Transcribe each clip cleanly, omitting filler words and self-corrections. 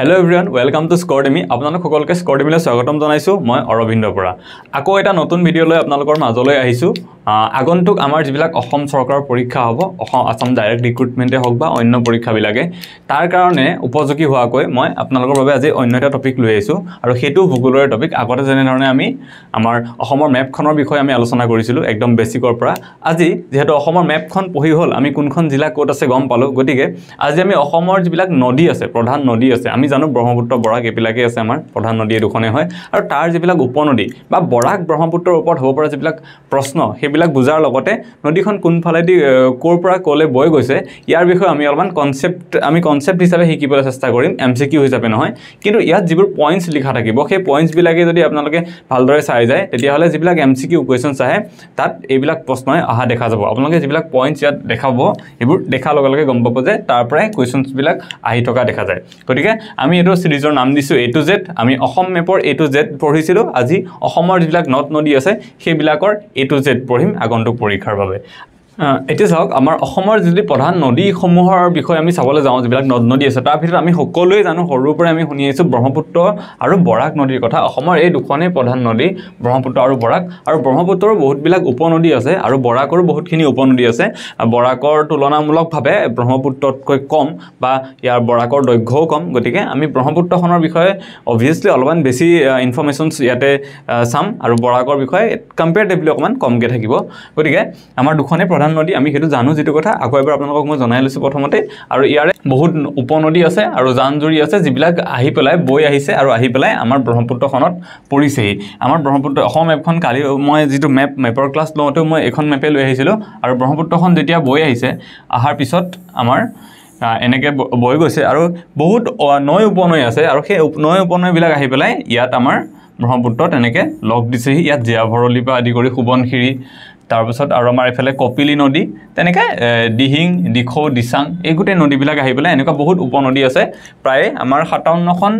Hello everyone, welcome to Scordemy. আপোনালোক সকলোকে স্কৰ্ডেমিলৈ স্বাগতম জনাইছো মই অৰবিন্দৰ পৰা আকৌ এটা নতুন ভিডিও লৈ আপোনালোকৰ মাজলৈ আহিছো আগন্তুক আমাৰ যিবিলাক অসম চৰকাৰৰ পৰীক্ষা হ'ব আসাম ডাইৰেক্ট ৰিক্ৰুটমেন্টে হওক বা অন্য পৰীক্ষা বিলাকে তাৰ কাৰণে উপযোগী হোৱাকৈ মই আপোনালোকৰ বাবে আজি অন্য এটা টপিক লৈ আহিছো আৰু হেতু ভূগোলৰ টপিক আগতে যেনে ধৰণে আমি আমাৰ অসমৰ মেপখনৰ বিষয়ে আমি আলোচনা কৰিছিলো একদম বেসিকৰ পৰা আজি যেহেতু অসমৰ মেপখন পঢ়ি হ'ল আমি কোনখন জিলা ক'ত আছে গম পালো গতিকে আজি আমি অসমৰ যিবিলাক নদী আছে প্ৰধান নদী আছে আমি জানো ব্ৰহ্মপুত্ৰ বৰাক এপিলাকে আছে আমাৰ প্ৰধান নদী দুখনে হয় আৰু তাৰ যিবিলাক উপনদী বা বৰাক ব্ৰহ্মপুত্ৰৰ ওপৰত হ'ব পৰা যিবিলাক প্ৰশ্ন হেবিলাক বুজাৰ লগতে নদীখন কোনফালেদি কোৰ পৰা কোলে বৈ গৈছে ইয়াৰ বিষয়ে আমি অলপমান কনসেপ্ট হিচাপে শিকিবলৈ চেষ্টা কৰিম এমসিকিউ হিচাপে নহয় কিন্তু ইয়াত যিবোৰ পইণ্টছ লিখা থাকিব সেই পইণ্টছ বিলাকে যদি আপোনালোকে ভালদৰে চাই যায় তেতিয়া হলে যিবিলাক এমসিকিউ কোৱেশ্চনছ আহে তাত এইবিলাক প্ৰশ্নই আহা দেখা যাব আপোনালোকে যিবিলাক পইণ্টছ ইয়াত দেখাব এবোৰ দেখা লগে লগে গম পাব যে তাৰ পৰাই কোৱেশ্চনছ বিলাক আহি থকা দেখা যায় গতিকে আমি এটো সিৰিজৰ নাম দিছো A to Z আমি অসম মেপৰ A to Z পঢ়িছিলো আজি অসমৰ যিবিলাক নদ নদী আছে সেইবিলাকৰ A to Z পঢ়িম আগন্তুক পৰীক্ষাৰ বাবে এটি চাওক আমাৰ অসমৰ যদি প্ৰধান নদী সমূহৰ বিষয়ে আমি চাবলৈ যাওঁ যিবিলাক নদ নদী আছে তাৰ ভিতৰত আমি সকলোৱে জানো সৰুৰ পৰা আমি শুনি আহিছো ব্ৰহ্মপুত্ৰ আৰু বৰাক নদীৰ কথা অসমৰ এই দুখনে প্ৰধান নদী ব্ৰহ্মপুত্ৰ আৰু ব্ৰহ্মপুত্ৰৰ বহুতবিলাক উপনদী আছে আৰু বৰাকৰো বহুতখিনি উপনদী আছে বৰাকৰ তুলনামূলকভাৱে ব্ৰহ্মপুত্ৰতকৈ কম বা ইয়াৰ বৰাকৰ দৈৰ্ঘ্যও কম গতিকে আমি ব্ৰহ্মপুত্ৰখনৰ বিষয়ে অবভিয়াসলি অলপমান বেছি ইনফৰমেশনছ ইয়াতে চাম আৰু বৰাকৰ বিষয়ে কম্পেয়াৰেটিভলি অকমান কমকে থাকিব গতিকে আমাৰ দুখনে প্ৰধান নদী আমি হেতু জানো যেটো কথা আকৌ এবাৰ আপোনালোকক মই জনাই লৈছো প্ৰথমতে আৰু ইয়াৰে বহুত উপনদী আছে আৰু জানজুৰি আছে যিবিলাক আহি পেলাই বৈ আহিছে আৰু আহি পেলাই আমাৰ ব্ৰহ্মপুত্ৰখনত পৰিছে আমাৰ ব্ৰহ্মপুত্ৰ অসম মেপখন কালি মই যেটো মেপৰ ক্লাছ লওঁতে মই এখন মেপে লৈ আহিছিলো আৰু ব্ৰহ্মপুত্ৰখন যেতিয়া বৈ আহিছে আহাৰ পিছত আমাৰ এনেকে বৈ গৈছে আৰু বহুত নৈ উপনৈ আছে আৰু সেই নৈ উপনৈ বিলাক আহি পেলাই ইয়াত আমাৰ ব্ৰহ্মপুত্ৰত এনেকে লগ দিছে ইয়াত 𝗤𝗰𝗂𝗶 পৰা আদি কৰি 𝗂𝗏𝗂𝒐ৰী তাৰপিছত আৰু আমাৰ এফালে কপিলি নদী তেনেকৈ দিহিং দিখৌ দিচাং এই গুটে নদীবিলাক আহি পেলাই এনেকুৱা বহুত উপনদী আছে প্ৰায় আমাৰ 57খন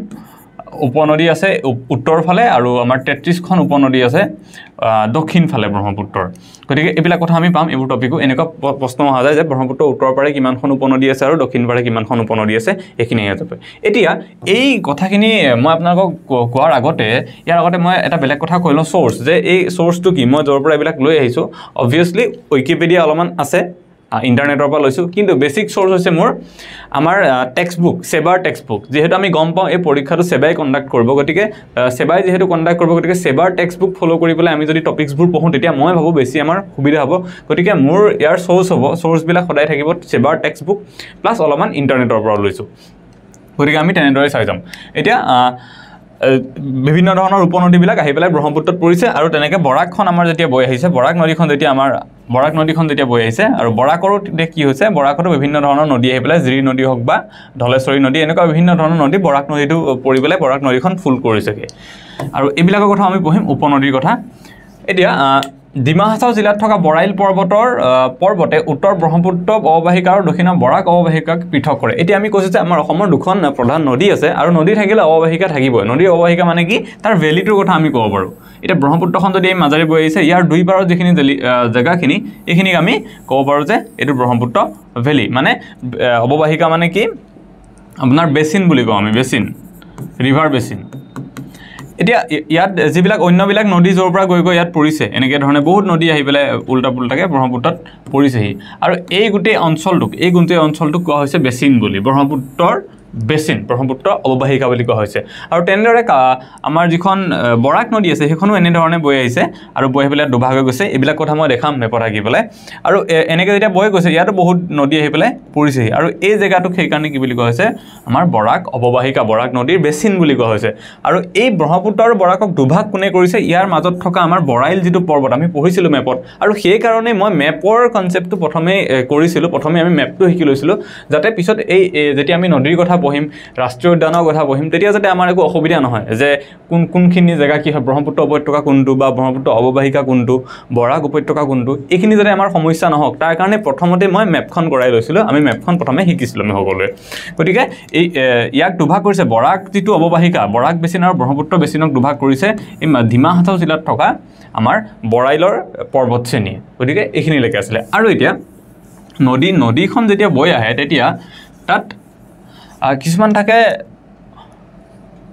উপনদী আছে উত্তৰ ফালে আৰু আমাৰ 33খন উপনদী আছে দক্ষিণ ফালে ব্ৰহ্মপুত্ৰৰ গতিকে এবিলাক কথা আমি পাম এবোৰ টপিকো এনেকুৱা প্ৰশ্ন অহা যায় যে ব্ৰহ্মপুত্ৰৰ উত্তৰ পাৰে কিমানখন উপনদী আছে আৰু দক্ষিণ পাৰে কিমানখন উপনদী আছে এখিনি আছে এতিয়া এই কথাখিনি মই আপোনালোকক কোৱাৰ আগতে ইয়াৰ আগতে মই এটা বেলেগ কথা কৈলো সোৰ্স যে এই সোৰ্সটো কি মই যৰ পৰা এবিলাক লৈ আহিছো অবভিয়াসলি উইকিপিডিয়া অলপমান আছে ইন্টাৰনেটৰ পৰা লৈছো কিন্তু বেসিক সোৰ্স হৈছে মোৰ আমাৰ টেক্সটবুক সেবাৰ টেক্সটবুক যেহেতু আমি গম পাওঁ এই পৰীক্ষাটো সেবাই কন্ডাক্ট কৰিব গতিকে সেবাই যেহেতু কন্ডাক্ট কৰিব গতিকে সেবাৰ টেক্সটবুক ফলো কৰি পেলাই আমি যদি টপিকসবোৰ পঢ়ো তেতিয়া মই ভাবো বেছি আমাৰ সুবিধা হ'ব গতিকে মোৰ ইয়াৰ সোৰ্স বিলাক সদায় থাকিব সেবাৰ টেক্সটবুক প্লাস অলপমান ইন্টাৰনেটৰ পৰা লৈছো গতিকে আমি তেনেদৰে চাই যাম এতিয়া বিভিন্ন ধৰণৰ উপনদী বিলাক আহি পেলাই ব্ৰহ্মপুত্ৰত পৰিছে আৰু তেনেকৈ বৰাকখন আমাৰ যেতিয়া বৈ আহিছে বৰাক নদীখন যেতিয়া বৈ আহিছে আৰু বৰাকৰো কি হৈছে বৰাকতো বিভিন্ন ধৰণৰ নদী আহি পেলাই জিৰি নদী হওক বা ঢলেশ্বৰী নদী এনেকুৱা বিভিন্ন ধৰণৰ নদী বৰাক নদীটো পৰি পেলাই বৰাক নদীখন ফুল কৰিছেগে আৰু এইবিলাকৰ কথা আমি পঢ়িম উপনদীৰ কথা এতিয়া ডিমা হাছাও জিলাত থকা বৰাইল পৰ্বতে উত্তৰ ব্ৰহ্মপুত্ৰ অৱবাহিকা আৰু দক্ষিণ বৰাক অৱবাহিকাক পৃথক কৰে এতিয়া আমি কৈছো যে আমাৰ অসমৰ দুখন প্ৰধান নদী আছে আৰু নদী থাকিলে অৱবাহিকা থাকিব নদী অৱবাহিকা মানে কি তাৰ ভেলিটোৰ কথা আমি ক'ব পাৰো এটা ব্ৰহ্মপুত্ৰখন যদি এই মাজেৰে বৈ আহিছে ইয়াৰ দুই পাৰৰ যিখিনি জায়গাখিনি এইখিনিক আমি ক'ব পাৰো যে এটো ব্ৰহ্মপুত্ৰ ভেলি মানে অৱবাহিকা মানে কি আপোনাৰ বেচিন বুলি কওঁ আমি বেচিন ৰিভাৰ বেচিন এতিয়া ইয়াত যিবিলাক অন্যবিলাক নদী জৰ পৰা গৈ ইয়াত পৰিছে এনেকে ধৰণে বহুত নদী আহি পেলাই উল্টা পুল্টাকে ব্ৰহ্মপুত্ৰত পৰিছেহি আৰু এই গুটে অঞ্চলটোক কোৱা হৈছে বেচিন বুলি ব্ৰহ্মপুত্ৰৰ বেচিন ব্ৰহ্মপুত্ৰ অৱবাহিকা বুলি কোৱা হৈছে আৰু তেনেদৰে আমাৰ যিখন বৰাক নদী আছে সেইখনো এনে ধৰণে বৈ আহিছে আৰু বৈ পেলাই দুভাগ হৈ গৈছে এইবিলাক কথা মই দেখাম মেপত আকি পেলাই আৰু এনেকে যেতিয়া বৈ গৈছে ইয়াতো বহুত নদী আহি পেলাই পৰিছেহি আৰু এই জেগাটোক সেইকাৰণে কি বুলি কোৱা হৈছে আমাৰ বৰাক অৱবাহিকা বৰাক নদীৰ বেচিন বুলি কোৱা হৈছে আৰু এই ব্ৰহ্মপুত্ৰ আৰু বৰাকক দুভাগ কোনে কৰিছে ইয়াৰ মাজত থকা আমাৰ বৰাইল যিটো পৰ্বত আমি পঢ়িছিলো মেপত আৰু সেই কাৰণে মই মেপৰ কনসেপ্টটো প্ৰথমে আমি মেপটো শিকি লৈছিলো যাতে পিছত এই যেতিয়া আমি নদীৰ কথা পঢ়িম ৰাষ্ট্ৰীয় উদ্যানৰ কথা পঢ়িম তেতিয়া যাতে আমাৰ একো অসুবিধা নহয় যে কোনখিনি জায়গা কি হয় ব্ৰহ্মপুত্ৰ উপত্যকা কোনটো বা ব্ৰহ্মপুত্ৰ অৱবাহিকা কোনটো বৰাক উপত্যকা কোনটো এইখিনি যাতে আমাৰ সমস্যা নহওক তাৰ কাৰণে প্ৰথমতে মই মেপখন কৰাই লৈছিলো আমি মেপখন প্ৰথমে শিকিছিলো আমি সকলোৱে গতিকে এই ইয়াক দুভাগ কৰিছে বৰাক যিটো অৱবাহিকা বৰাক বেচিন আৰু ব্ৰহ্মপুত্ৰ বেচিনক দুভাগ কৰিছে এই ডিমা হাছাও জিলাত থকা আমাৰ বৰাইলৰ পৰ্বত শ্ৰেণী গতিকে এইখিনি লেকে আছিল আৰু এতিয়া নদীখন যেতিয়া বৈ আহে তেতিয়া তাত কিছুমান থাকে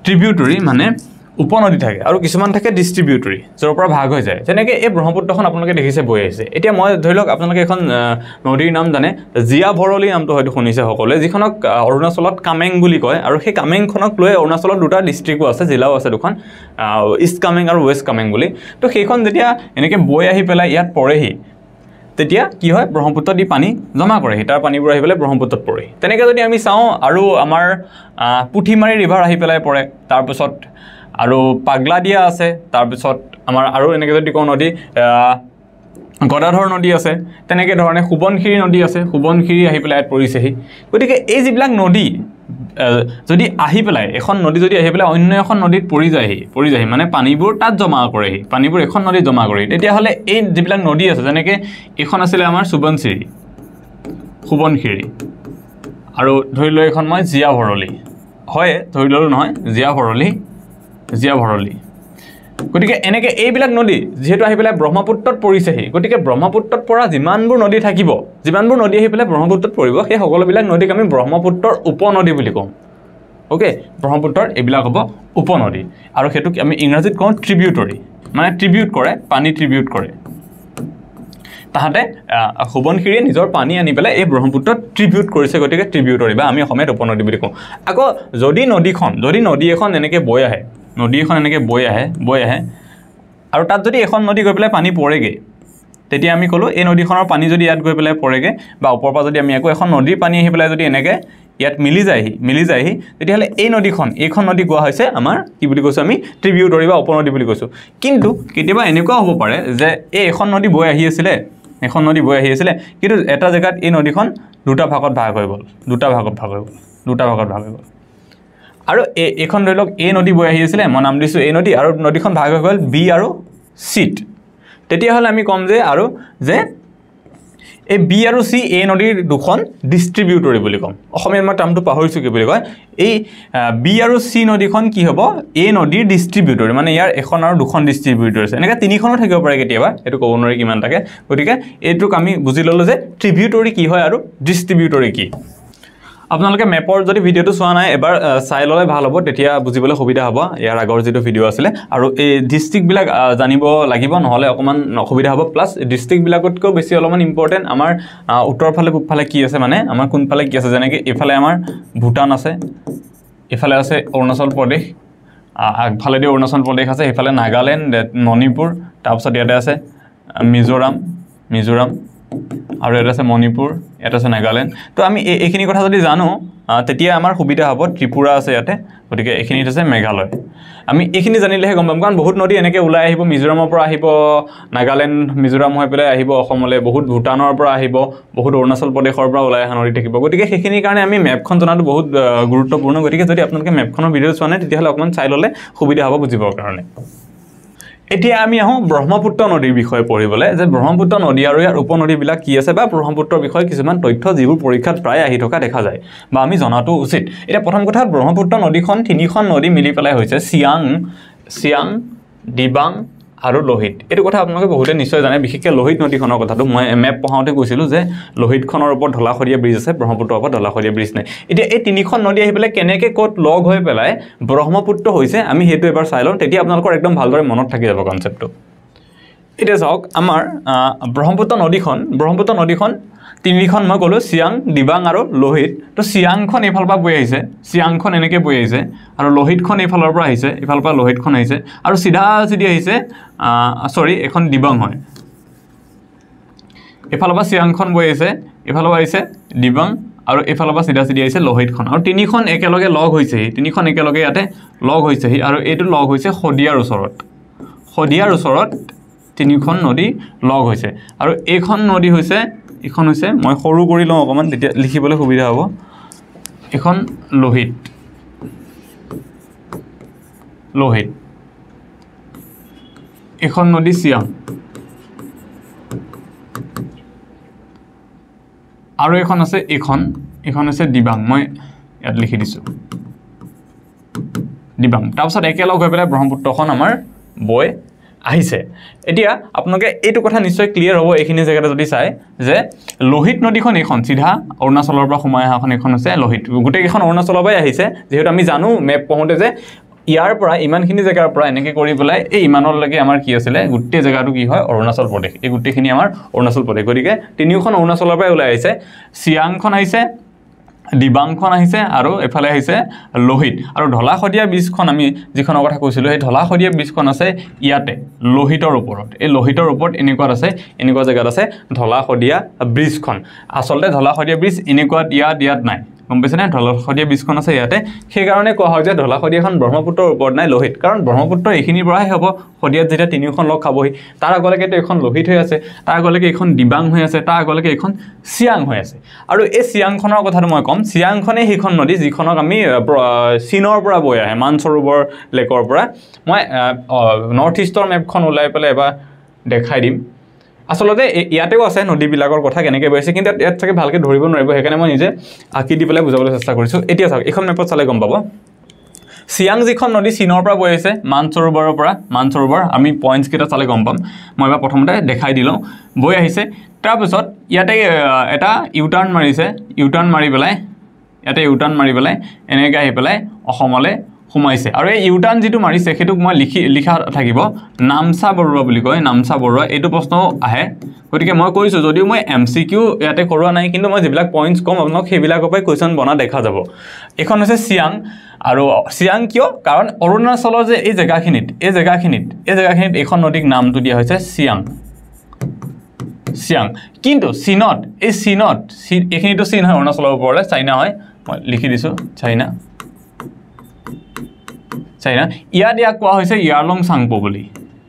ট্ৰিবিউটৰী মানে উপনদী থাকে আৰু কিছুমান থাকে ডিস্ট্ৰিবিউটৰী যৰ পৰা ভাগ হৈ যায় যেনেকৈ এই ব্ৰহ্মপুত্ৰখন আপোনালোকে দেখিছে বৈ আহিছে এতিয়া মই ধৰি লওক আপোনালোকে এখন নদীৰ নাম জানে 𝗤𝗂𝗃 নামটো হয়তো শুনিছে সকলোৱে যিখনক অৰুণাচলত কামেং বুলি কয় আৰু সেই কামেংখনক লৈ অৰুণাচলত দুটা ডিস্ট্ৰিক্টো আছে জিলাও আছে দুখন ইষ্ট কামেং আৰু ৱেষ্ট কামেং বুলি তো সেইখন যেতিয়া এনেকৈ বৈ আহি পেলাই ইয়াত পৰেহি তেতিয়া কি হয় ব্ৰহ্মপুত্ৰত দি পানী জমা কৰেহি তাৰ পানীবোৰ আহি পেলাই ব্ৰহ্মপুত্ৰত পৰে তেনেকৈ যদি আমি চাওঁ আৰু আমাৰ পুঠিমাৰী ৰিভাৰ আহি পেলাই পৰে তাৰপিছত আৰু পাগলা দিয়া আছে তাৰপিছত আমাৰ আৰু এনেকৈ যদি কওঁ নদী গদাধৰ নদী আছে তেনেকৈ ধৰণে সোৱণশিৰি নদী আছে সোৱণশিৰি আহি পেলাই ইয়াত পৰিছেহি গতিকে এই যিবিলাক নদী যদি আহি পেলাই এখন নদী যদি আহি পেলাই অন্য এখন নদীত পৰি যায়হি মানে পানীবোৰ তাত জমা কৰেহি পানীবোৰ এখন নদীত জমা কৰেহি তেতিয়াহ'লে এই যিবিলাক নদী আছে যেনেকৈ এইখন আছিলে আমাৰ সোৱণশিৰি আৰু ধৰি লৈ এখন মই 𝗤𝗂𝗃 হয় ধৰি ল'লোঁ নহয় 𝗤𝗂𝗃 গতিকে এনেকৈ এইবিলাক নদী যিহেতু আহি পেলাই ব্ৰহ্মপুত্ৰত পৰিছেহি গতিকে ব্ৰহ্মপুত্ৰত পৰা যিমানবোৰ নদী থাকিব যিমানবোৰ নদী আহি পেলাই ব্ৰহ্মপুত্ৰত পৰিব সেই সকলোবিলাক নদীক আমি ব্ৰহ্মপুত্ৰৰ উপনদী বুলি কওঁ ওকে ব্ৰহ্মপুত্ৰৰ এইবিলাক হ'ব উপনদী আৰু সেইটোক আমি ইংৰাজীত কওঁ ট্ৰিবিউটৰী মানে ট্ৰিবিউট কৰে পানী ট্ৰিবিউট কৰে তাহাঁতে সোৱণশিৰিয়ে নিজৰ পানী আনি পেলাই এই ব্ৰহ্মপুত্ৰত ট্ৰিবিউট কৰিছে গতিকে ট্ৰিবিউটৰী বা আমি অসমীয়াত উপনদী বুলি কওঁ আকৌ যদি নদী এখন এনেকৈ বৈ আহে নদী এখন এনেকৈ বৈ আহে আৰু তাত যদি এখন নদী গৈ পেলাই পানী পৰেগৈ তেতিয়া আমি ক'লোঁ এই নদীখনৰ পানী যদি ইয়াত গৈ পেলাই পৰেগৈ বা ওপৰৰ পৰা যদি আমি আকৌ এখন নদীৰ পানী আহি পেলাই যদি এনেকৈ ইয়াত মিলি যায়হি তেতিয়াহ'লে এইখন নদী কোৱা হৈছে আমাৰ কি বুলি কৈছোঁ আমি ট্ৰিবিউটৰী বা উপনদী বুলি কৈছোঁ কিন্তু কেতিয়াবা এনেকুৱাও হ'ব পাৰে যে এখন নদী বৈ আহি আছিলে কিন্তু এটা জেগাত এই নদীখন দুটা ভাগত ভাগ হৈ গ'ল আৰু এইখন ধৰি লওক এই নদী বৈ আহি আছিলে মই নাম দিছোঁ এই নদী আৰু নদীখন ভাগ হৈ গ'ল বি আৰু চিত তেতিয়াহ'লে আমি ক'ম যে এই বি আৰু চি এই নদীৰ দুখন ডিস্ট্ৰিবিউটৰী বুলি ক'ম অসমীয়াত মই টাৰ্মটো পাহৰিছোঁ কি বুলি কয় এই বি আৰু চি নদীখন কি হ'ব এই নদীৰ ডিস্ট্ৰিবিউটৰী মানে ইয়াৰ এখন আৰু দুখন ডিস্ট্ৰিবিউটৰ আছে এনেকৈ তিনিখনো থাকিব পাৰে কেতিয়াবা এইটো ক'ব নোৱাৰি কিমান থাকে গতিকে এইটোক আমি বুজি ল'লোঁ যে ট্ৰিবিউটৰী কি হয় আৰু ডিস্ট্ৰিবিউটৰী কি আপোনালোকে মেপৰ যদি ভিডিঅ'টো চোৱা নাই এবাৰ চাই ল'লে ভাল হ'ব তেতিয়া বুজিবলৈ সুবিধা হ'ব ইয়াৰ আগৰ যিটো ভিডিঅ' আছিলে আৰু এই ডিষ্ট্ৰিক্টবিলাক জানিব লাগিব নহ'লে অকণমান অসুবিধা হ'ব প্লাছ ডিষ্ট্ৰিক্টবিলাকতকৈ বেছি অলপমান ইম্পৰ্টেণ্ট আমাৰ উত্তৰ ফালে পূব ফালে কি আছে মানে আমাৰ কোনফালে কি আছে যেনেকৈ এইফালে আমাৰ ভূটান আছে এইফালে আছে অৰুণাচল প্ৰদেশ আগফালেদি অৰুণাচল প্ৰদেশ আছে সেইফালে নাগালেণ্ড মণিপুৰ তাৰপিছত ইয়াতে আছে মিজোৰাম আৰু এটা আছে মণিপুৰ এটা আছে নাগালেণ্ড তো আমি এইখিনি কথা যদি জানো তেতিয়া আমাৰ সুবিধা হ'ব ত্ৰিপুৰা আছে ইয়াতে গতিকে এইখিনিত আছে মেঘালয় আমি এইখিনি জানিলেহে গম পাম কাৰণ বহুত নদী এনেকৈ ওলাই আহিব মিজোৰামৰ পৰা আহিব নাগালেণ্ড মিজোৰাম হৈ পেলাই আহিব অসমলৈ বহুত ভূটানৰ পৰা আহিব বহুত অৰুণাচল প্ৰদেশৰ পৰা ওলাই অহা নদী থাকিব গতিকে সেইখিনিৰ কাৰণে আমি মেপখন জনাটো বহুত গুৰুত্বপূৰ্ণ গতিকে যদি আপোনালোকে মেপখনৰ ভিডিঅ' চোৱা নাই তেতিয়াহ'লে অকণমান চাই ল'লে সুবিধা হ'ব বুজিবৰ কাৰণে এতিয়া আমি আহোঁ ব্ৰহ্মপুত্ৰ নদীৰ বিষয়ে পঢ়িবলৈ যে ব্ৰহ্মপুত্ৰ নদী আৰু ইয়াৰ উপনদীবিলাক কি আছে বা ব্ৰহ্মপুত্ৰৰ বিষয়ে কিছুমান তথ্য যিবোৰ পৰীক্ষাত প্ৰায় আহি থকা দেখা যায় বা আমি জনাটো উচিত এতিয়া প্ৰথম কথা ব্ৰহ্মপুত্ৰ নদীখন তিনিখন নদী মিলি পেলাই হৈছে চিয়াং দিবাং আৰু লোহিত এইটো কথা আপোনালোকে বহুতে নিশ্চয় জানে বিশেষকৈ লোহিত নদীখনৰ কথাটো মই মেপ পঢ়াওঁতে কৈছিলোঁ যে লোহিতখনৰ ওপৰত ঢলাশদিয়া ব্ৰিজ আছে ব্ৰহ্মপুত্ৰৰ ওপৰত ঢলাশদিয়া ব্ৰিজ নাই এতিয়া এই তিনিখন নদী আহি পেলাই কেনেকৈ ক'ত লগ হৈ পেলাই ব্ৰহ্মপুত্ৰ হৈছে আমি সেইটো এবাৰ চাই লওঁ তেতিয়া আপোনালোকৰ একদম ভালদৰে মনত থাকি যাব কনচেপ্টটো এতিয়া চাওক আমাৰ ব্ৰহ্মপুত্ৰ নদীখন তিনিখন মই ক'লোঁ চিয়াং দিবাং আৰু লোহিত তো চিয়াংখন এইফালৰ পৰা বৈ আহিছে চিয়াংখন এনেকৈ বৈ আহিছে আৰু লোহিতখন এইফালৰ পৰা আহিছে এইফালৰ পৰা লোহিতখন আহিছে আৰু চিধা আহিছে এখন দিবাং হয় এইফালৰ পৰা চিয়াংখন বৈ আহিছে এইফালৰ পৰা আহিছে দিবাং আৰু এইফালৰ পৰা চিধা আহিছে লোহিতখন আৰু তিনিখন একেলগে লগ হৈছেহি ইয়াতে লগ হৈছেহি আৰু এইটো লগ হৈছে শদিয়াৰ ওচৰত তিনিখন নদী লগ হৈছে আৰু এইখন নদী হৈছে মই সৰু কৰি লওঁ অকণমান তেতিয়া লিখিবলৈ সুবিধা হ'ব এখন লোহিত এখন নদী চিয়াং আৰু এখন আছে এইখন আছে দিবাং মই ইয়াত লিখি দিছোঁ দিবাং তাৰপিছত একেলগ হৈ পেলাই ব্ৰহ্মপুত্ৰখন আমাৰ বৈ আহিছে এতিয়া আপোনালোকে এইটো কথা নিশ্চয় ক্লিয়াৰ হ'ব এইখিনি জেগাতে যদি চাই যে লোহিত নদীখন এইখন চিধা অৰুণাচলৰ পৰা সোমাই অহাখন এইখন আছে লোহিত গোটেইকেইখন অৰুণাচলৰ পৰাই আহিছে যিহেতু আমি জানো মেপ পঢ়োঁতে যে ইয়াৰ পৰা ইমানখিনি জেগাৰ পৰা এনেকৈ কৰি পেলাই এই ইমানলৈকে আমাৰ কি আছিলে গোটেই জেগাটো কি হয় অৰুণাচল প্ৰদেশ এই গোটেইখিনি আমাৰ অৰুণাচল প্ৰদেশ গতিকে তিনিওখন অৰুণাচলৰ পৰা ওলাই আহিছে চিয়াংখন আহিছে দিবাংখন আহিছে আৰু এফালে আহিছে লোহিত আৰু ঢলা-শদিয়া ব্ৰীজখন আমি যিখনৰ কথা কৈছিলো এই ঢলা-শদিয়া ব্ৰীজখন আছে ইয়াতে লোহিতৰ ওপৰত এই লোহিতৰ ওপৰত এনেকুৱাত আছে এনেকুৱা জেগাত আছে ঢলা-শদিয়া ব্ৰীজখন আচলতে ঢলা-শদিয়া ব্ৰীজ এনেকুৱাত ইয়াত নাই গম পাইছেনে ঢলা-শদিয়া ব্ৰীজখন আছে ইয়াতে সেই কাৰণে কোৱা হয় যে ঢলা-শদিয়াখন ব্ৰহ্মপুত্ৰৰ ওপৰত নাই লোহিত কাৰণ ব্ৰহ্মপুত্ৰ এইখিনিৰ পৰাই হ'ব শদিয়াত যেতিয়া তিনিওখন লগ খাবহি তাৰ আগলৈকেতো এখন লোহিত হৈ আছে তাৰ আগলৈকে এখন দিবাং হৈ আছে তাৰ আগলৈকে এখন চিয়াং হৈ আছে আৰু এই চিয়াংখনৰ কথাটো মই ক'ম চিয়াংখনে সেইখন নদী যিখনক আমি চীনৰ পৰা বৈ আহে মানসৰোবৰ লেকৰ পৰা মই নৰ্থ ইষ্টৰ মেপখন ওলাই পেলাই এবাৰ দেখাই দিম আসলতে ইয়াতেও আছে নদীবিলাকৰ কথা কেনেকৈ বৈছে কিন্তু ইয়াত চাগে ভালকৈ ধৰিব নোৱাৰিব সেইকাৰণে মই নিজে আঁকি দি পেলাই বুজাবলৈ চেষ্টা কৰিছোঁ এতিয়া চাওক এখন মেপত চালে গম পাব চিয়াং যিখন নদী চীনৰ পৰা বৈ আছে মানসৰোবৰৰ পৰা মানসৰোবৰ আমি পইণ্টছ কেইটা চালে গম পাম মই এবাৰ প্ৰথমতে দেখাই দিলোঁ বৈ আহিছে তাৰপিছত ইয়াতে এটা ইউটাৰ্ণ মাৰিছে ইউটাৰ্ণ মাৰি পেলাই ইয়াতে ইউটাৰ্ণ মাৰি পেলাই এনেকৈ আহি পেলাই অসমলৈ সোমাইছে আৰু এই ইউটাৰ্ণ যিটো মাৰিছে সেইটোক মই লিখা থাকিব নামচা বৰুৱা বুলি কয় নামচা বৰুৱা এইটো প্ৰশ্নও আহে গতিকে মই কৈছোঁ যদিও মই MCQ ইয়াতে কৰোৱা নাই কিন্তু মই যিবিলাক পইণ্টছ ক'ম আপোনাক সেইবিলাকৰ পৰাই কুৱেশ্যন বনা দেখা যাব এখন হৈছে চিয়াং আৰু চিয়াং কিয় কাৰণ অৰুণাচলৰ যে এই জেগাখিনিত এইখন নদীক নামটো দিয়া হৈছে চিয়াং কিন্তু চীনত এইখিনিতো চীন হয় অৰুণাচলৰ ওপৰলৈ চাইনা হয় মই লিখি দিছোঁ চাইনা ইয়াক কোৱা হৈছে য়াৰলং-চাংপো বুলি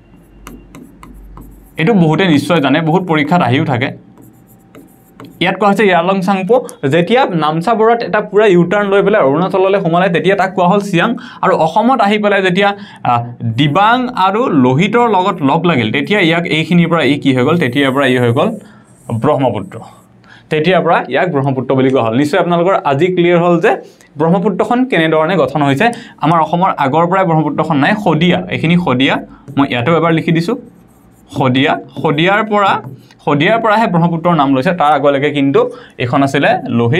এইটো বহুতে নিশ্চয় জানে বহুত পৰীক্ষাত আহিও থাকে ইয়াত কোৱা হৈছে য়াৰলং-চাংপো যেতিয়া নামচা বৰুৱাত এটা পুৰা ইউটাৰ্ণ লৈ পেলাই অৰুণাচললৈ সোমালে তেতিয়া তাক কোৱা হ'ল চিয়াং আৰু অসমত আহি পেলাই যেতিয়া দিবাং আৰু লোহিতৰ লগত লগ লাগিল তেতিয়া ইয়াক এইখিনিৰ পৰা ই কি হৈ গ'ল তেতিয়াৰ পৰা ই হৈ গ'ল ব্ৰহ্মপুত্ৰ তেতিয়াৰ পৰা ইয়াক ব্ৰহ্মপুত্ৰ বুলি কোৱা হ'ল নিশ্চয় আপোনালোকৰ আজি ক্লিয়াৰ হ'ল যে ব্ৰহ্মপুত্ৰখন কেনেধৰণে গঠন হৈছে আমাৰ অসমৰ আগৰ পৰাই ব্ৰহ্মপুত্ৰখন নাই শদিয়া এইখিনি শদিয়া মই ইয়াতেও এবাৰ লিখি দিছোঁ শদিয়াৰ পৰাহে ব্ৰহ্মপুত্ৰৰ নাম লৈছে তাৰ আগলৈকে কিন্তু এখন আছিলে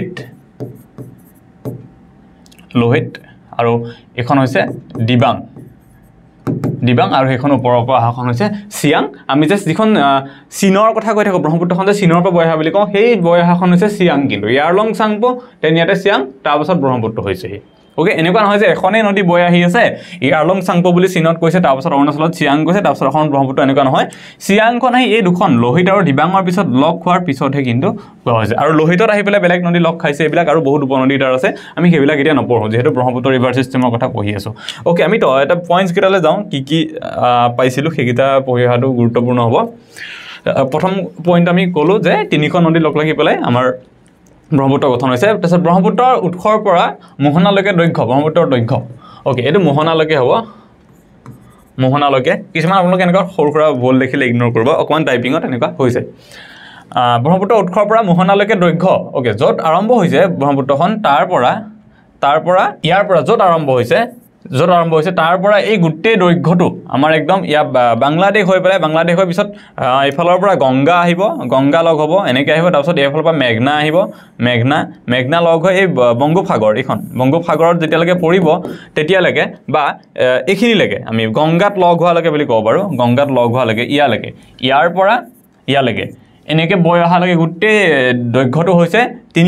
লোহিত আৰু এখন হৈছে দিবাং আৰু সেইখন ওপৰৰ পৰা অহাখন হৈছে চিয়াং আমি যে যিখন চীনৰ কথা কৈ থাকোঁ ব্ৰহ্মপুত্ৰখন যে চীনৰ পৰা বৈ অহা বুলি কওঁ সেই বৈ অহাখন হৈছে চিয়াং কিন্তু য়াৰলং-চাংপো ইয়াতে চিয়াং তাৰপাছত ব্ৰহ্মপুত্ৰ হৈছেহি ওকে এনেকুৱা নহয় যে এখনেই নদী বৈ আহি আছে য়াৰলং-চাংপো বুলি চীনত কৈছে তাৰপাছত অৰুণাচলত চিয়াং কৈছে তাৰপাছত এখন ব্ৰহ্মপুত্ৰ এনেকুৱা নহয় চিয়াংখন আহি এই দুখন লোহিত আৰু দিবাঙৰ পিছত লগ খোৱাৰ পিছতহে কিন্তু কোৱা হৈছে আৰু লোহিতত আহি পেলাই বেলেগ নদী লগ খাইছে এইবিলাক আৰু বহুত উপনদী তাৰ আছে আমি সেইবিলাক এতিয়া নপঢ়োঁ যিহেতু ব্ৰহ্মপুত্ৰ ৰিভাৰ ছিষ্টেমৰ কথা পঢ়ি আছোঁ ওকে আমি এটা পইণ্টছ কেইটালৈ যাওঁ কি পাইছিলোঁ সেইকেইটা পঢ়ি অহাটো গুৰুত্বপূৰ্ণ হ'ব প্ৰথম পইণ্ট আমি ক'লোঁ যে তিনিখন নদী লগ লাগি পেলাই আমাৰ ব্ৰহ্মপুত্ৰ গঠন হৈছে তাৰপিছত ব্ৰহ্মপুত্ৰৰ উৎসৰ পৰা মোহনালৈকে দৈৰ্ঘ্য ব্ৰহ্মপুত্ৰৰ দৈৰ্ঘ্য ওকে এইটো মোহনালৈকে হ'ব কিছুমান আপোনালোকে এনেকুৱা সৰু সুৰা ভুল দেখিলে ইগন'ৰ কৰিব অকণমান টাইপিঙত এনেকুৱা হৈছে ব্ৰহ্মপুত্ৰৰ উৎসৰ পৰা মোহনালৈকে দৈৰ্ঘ্য ওকে য'ত আৰম্ভ হৈছে ব্ৰহ্মপুত্ৰখন তাৰ পৰা ইয়াৰ পৰা য'ত আৰম্ভ হৈছে তাৰ পৰা এই গোটেই দৈৰ্ঘ্যটো আমাৰ একদম ইয়াত বাংলাদেশ হৈ পেলাই বাংলাদেশ হৈ পিছত এইফালৰ পৰা গংগা আহিব গংগা লগ হ'ব এনেকৈ আহিব তাৰপিছত এইফালৰ পৰা মেঘনা আহিব মেঘনা লগ হৈ এই বংগোপসাগৰত যেতিয়ালৈকে পৰিব তেতিয়ালৈকে বা এইখিনিলৈকে আমি গংগাত লগ হোৱালৈকে বুলি ক'ব পাৰোঁ গংগাত লগ হোৱালৈকে ইয়াৰ পৰা ইয়ালৈকে এনেকৈ বৈ অহালৈকে গোটেই দৈৰ্ঘ্যটো হৈছে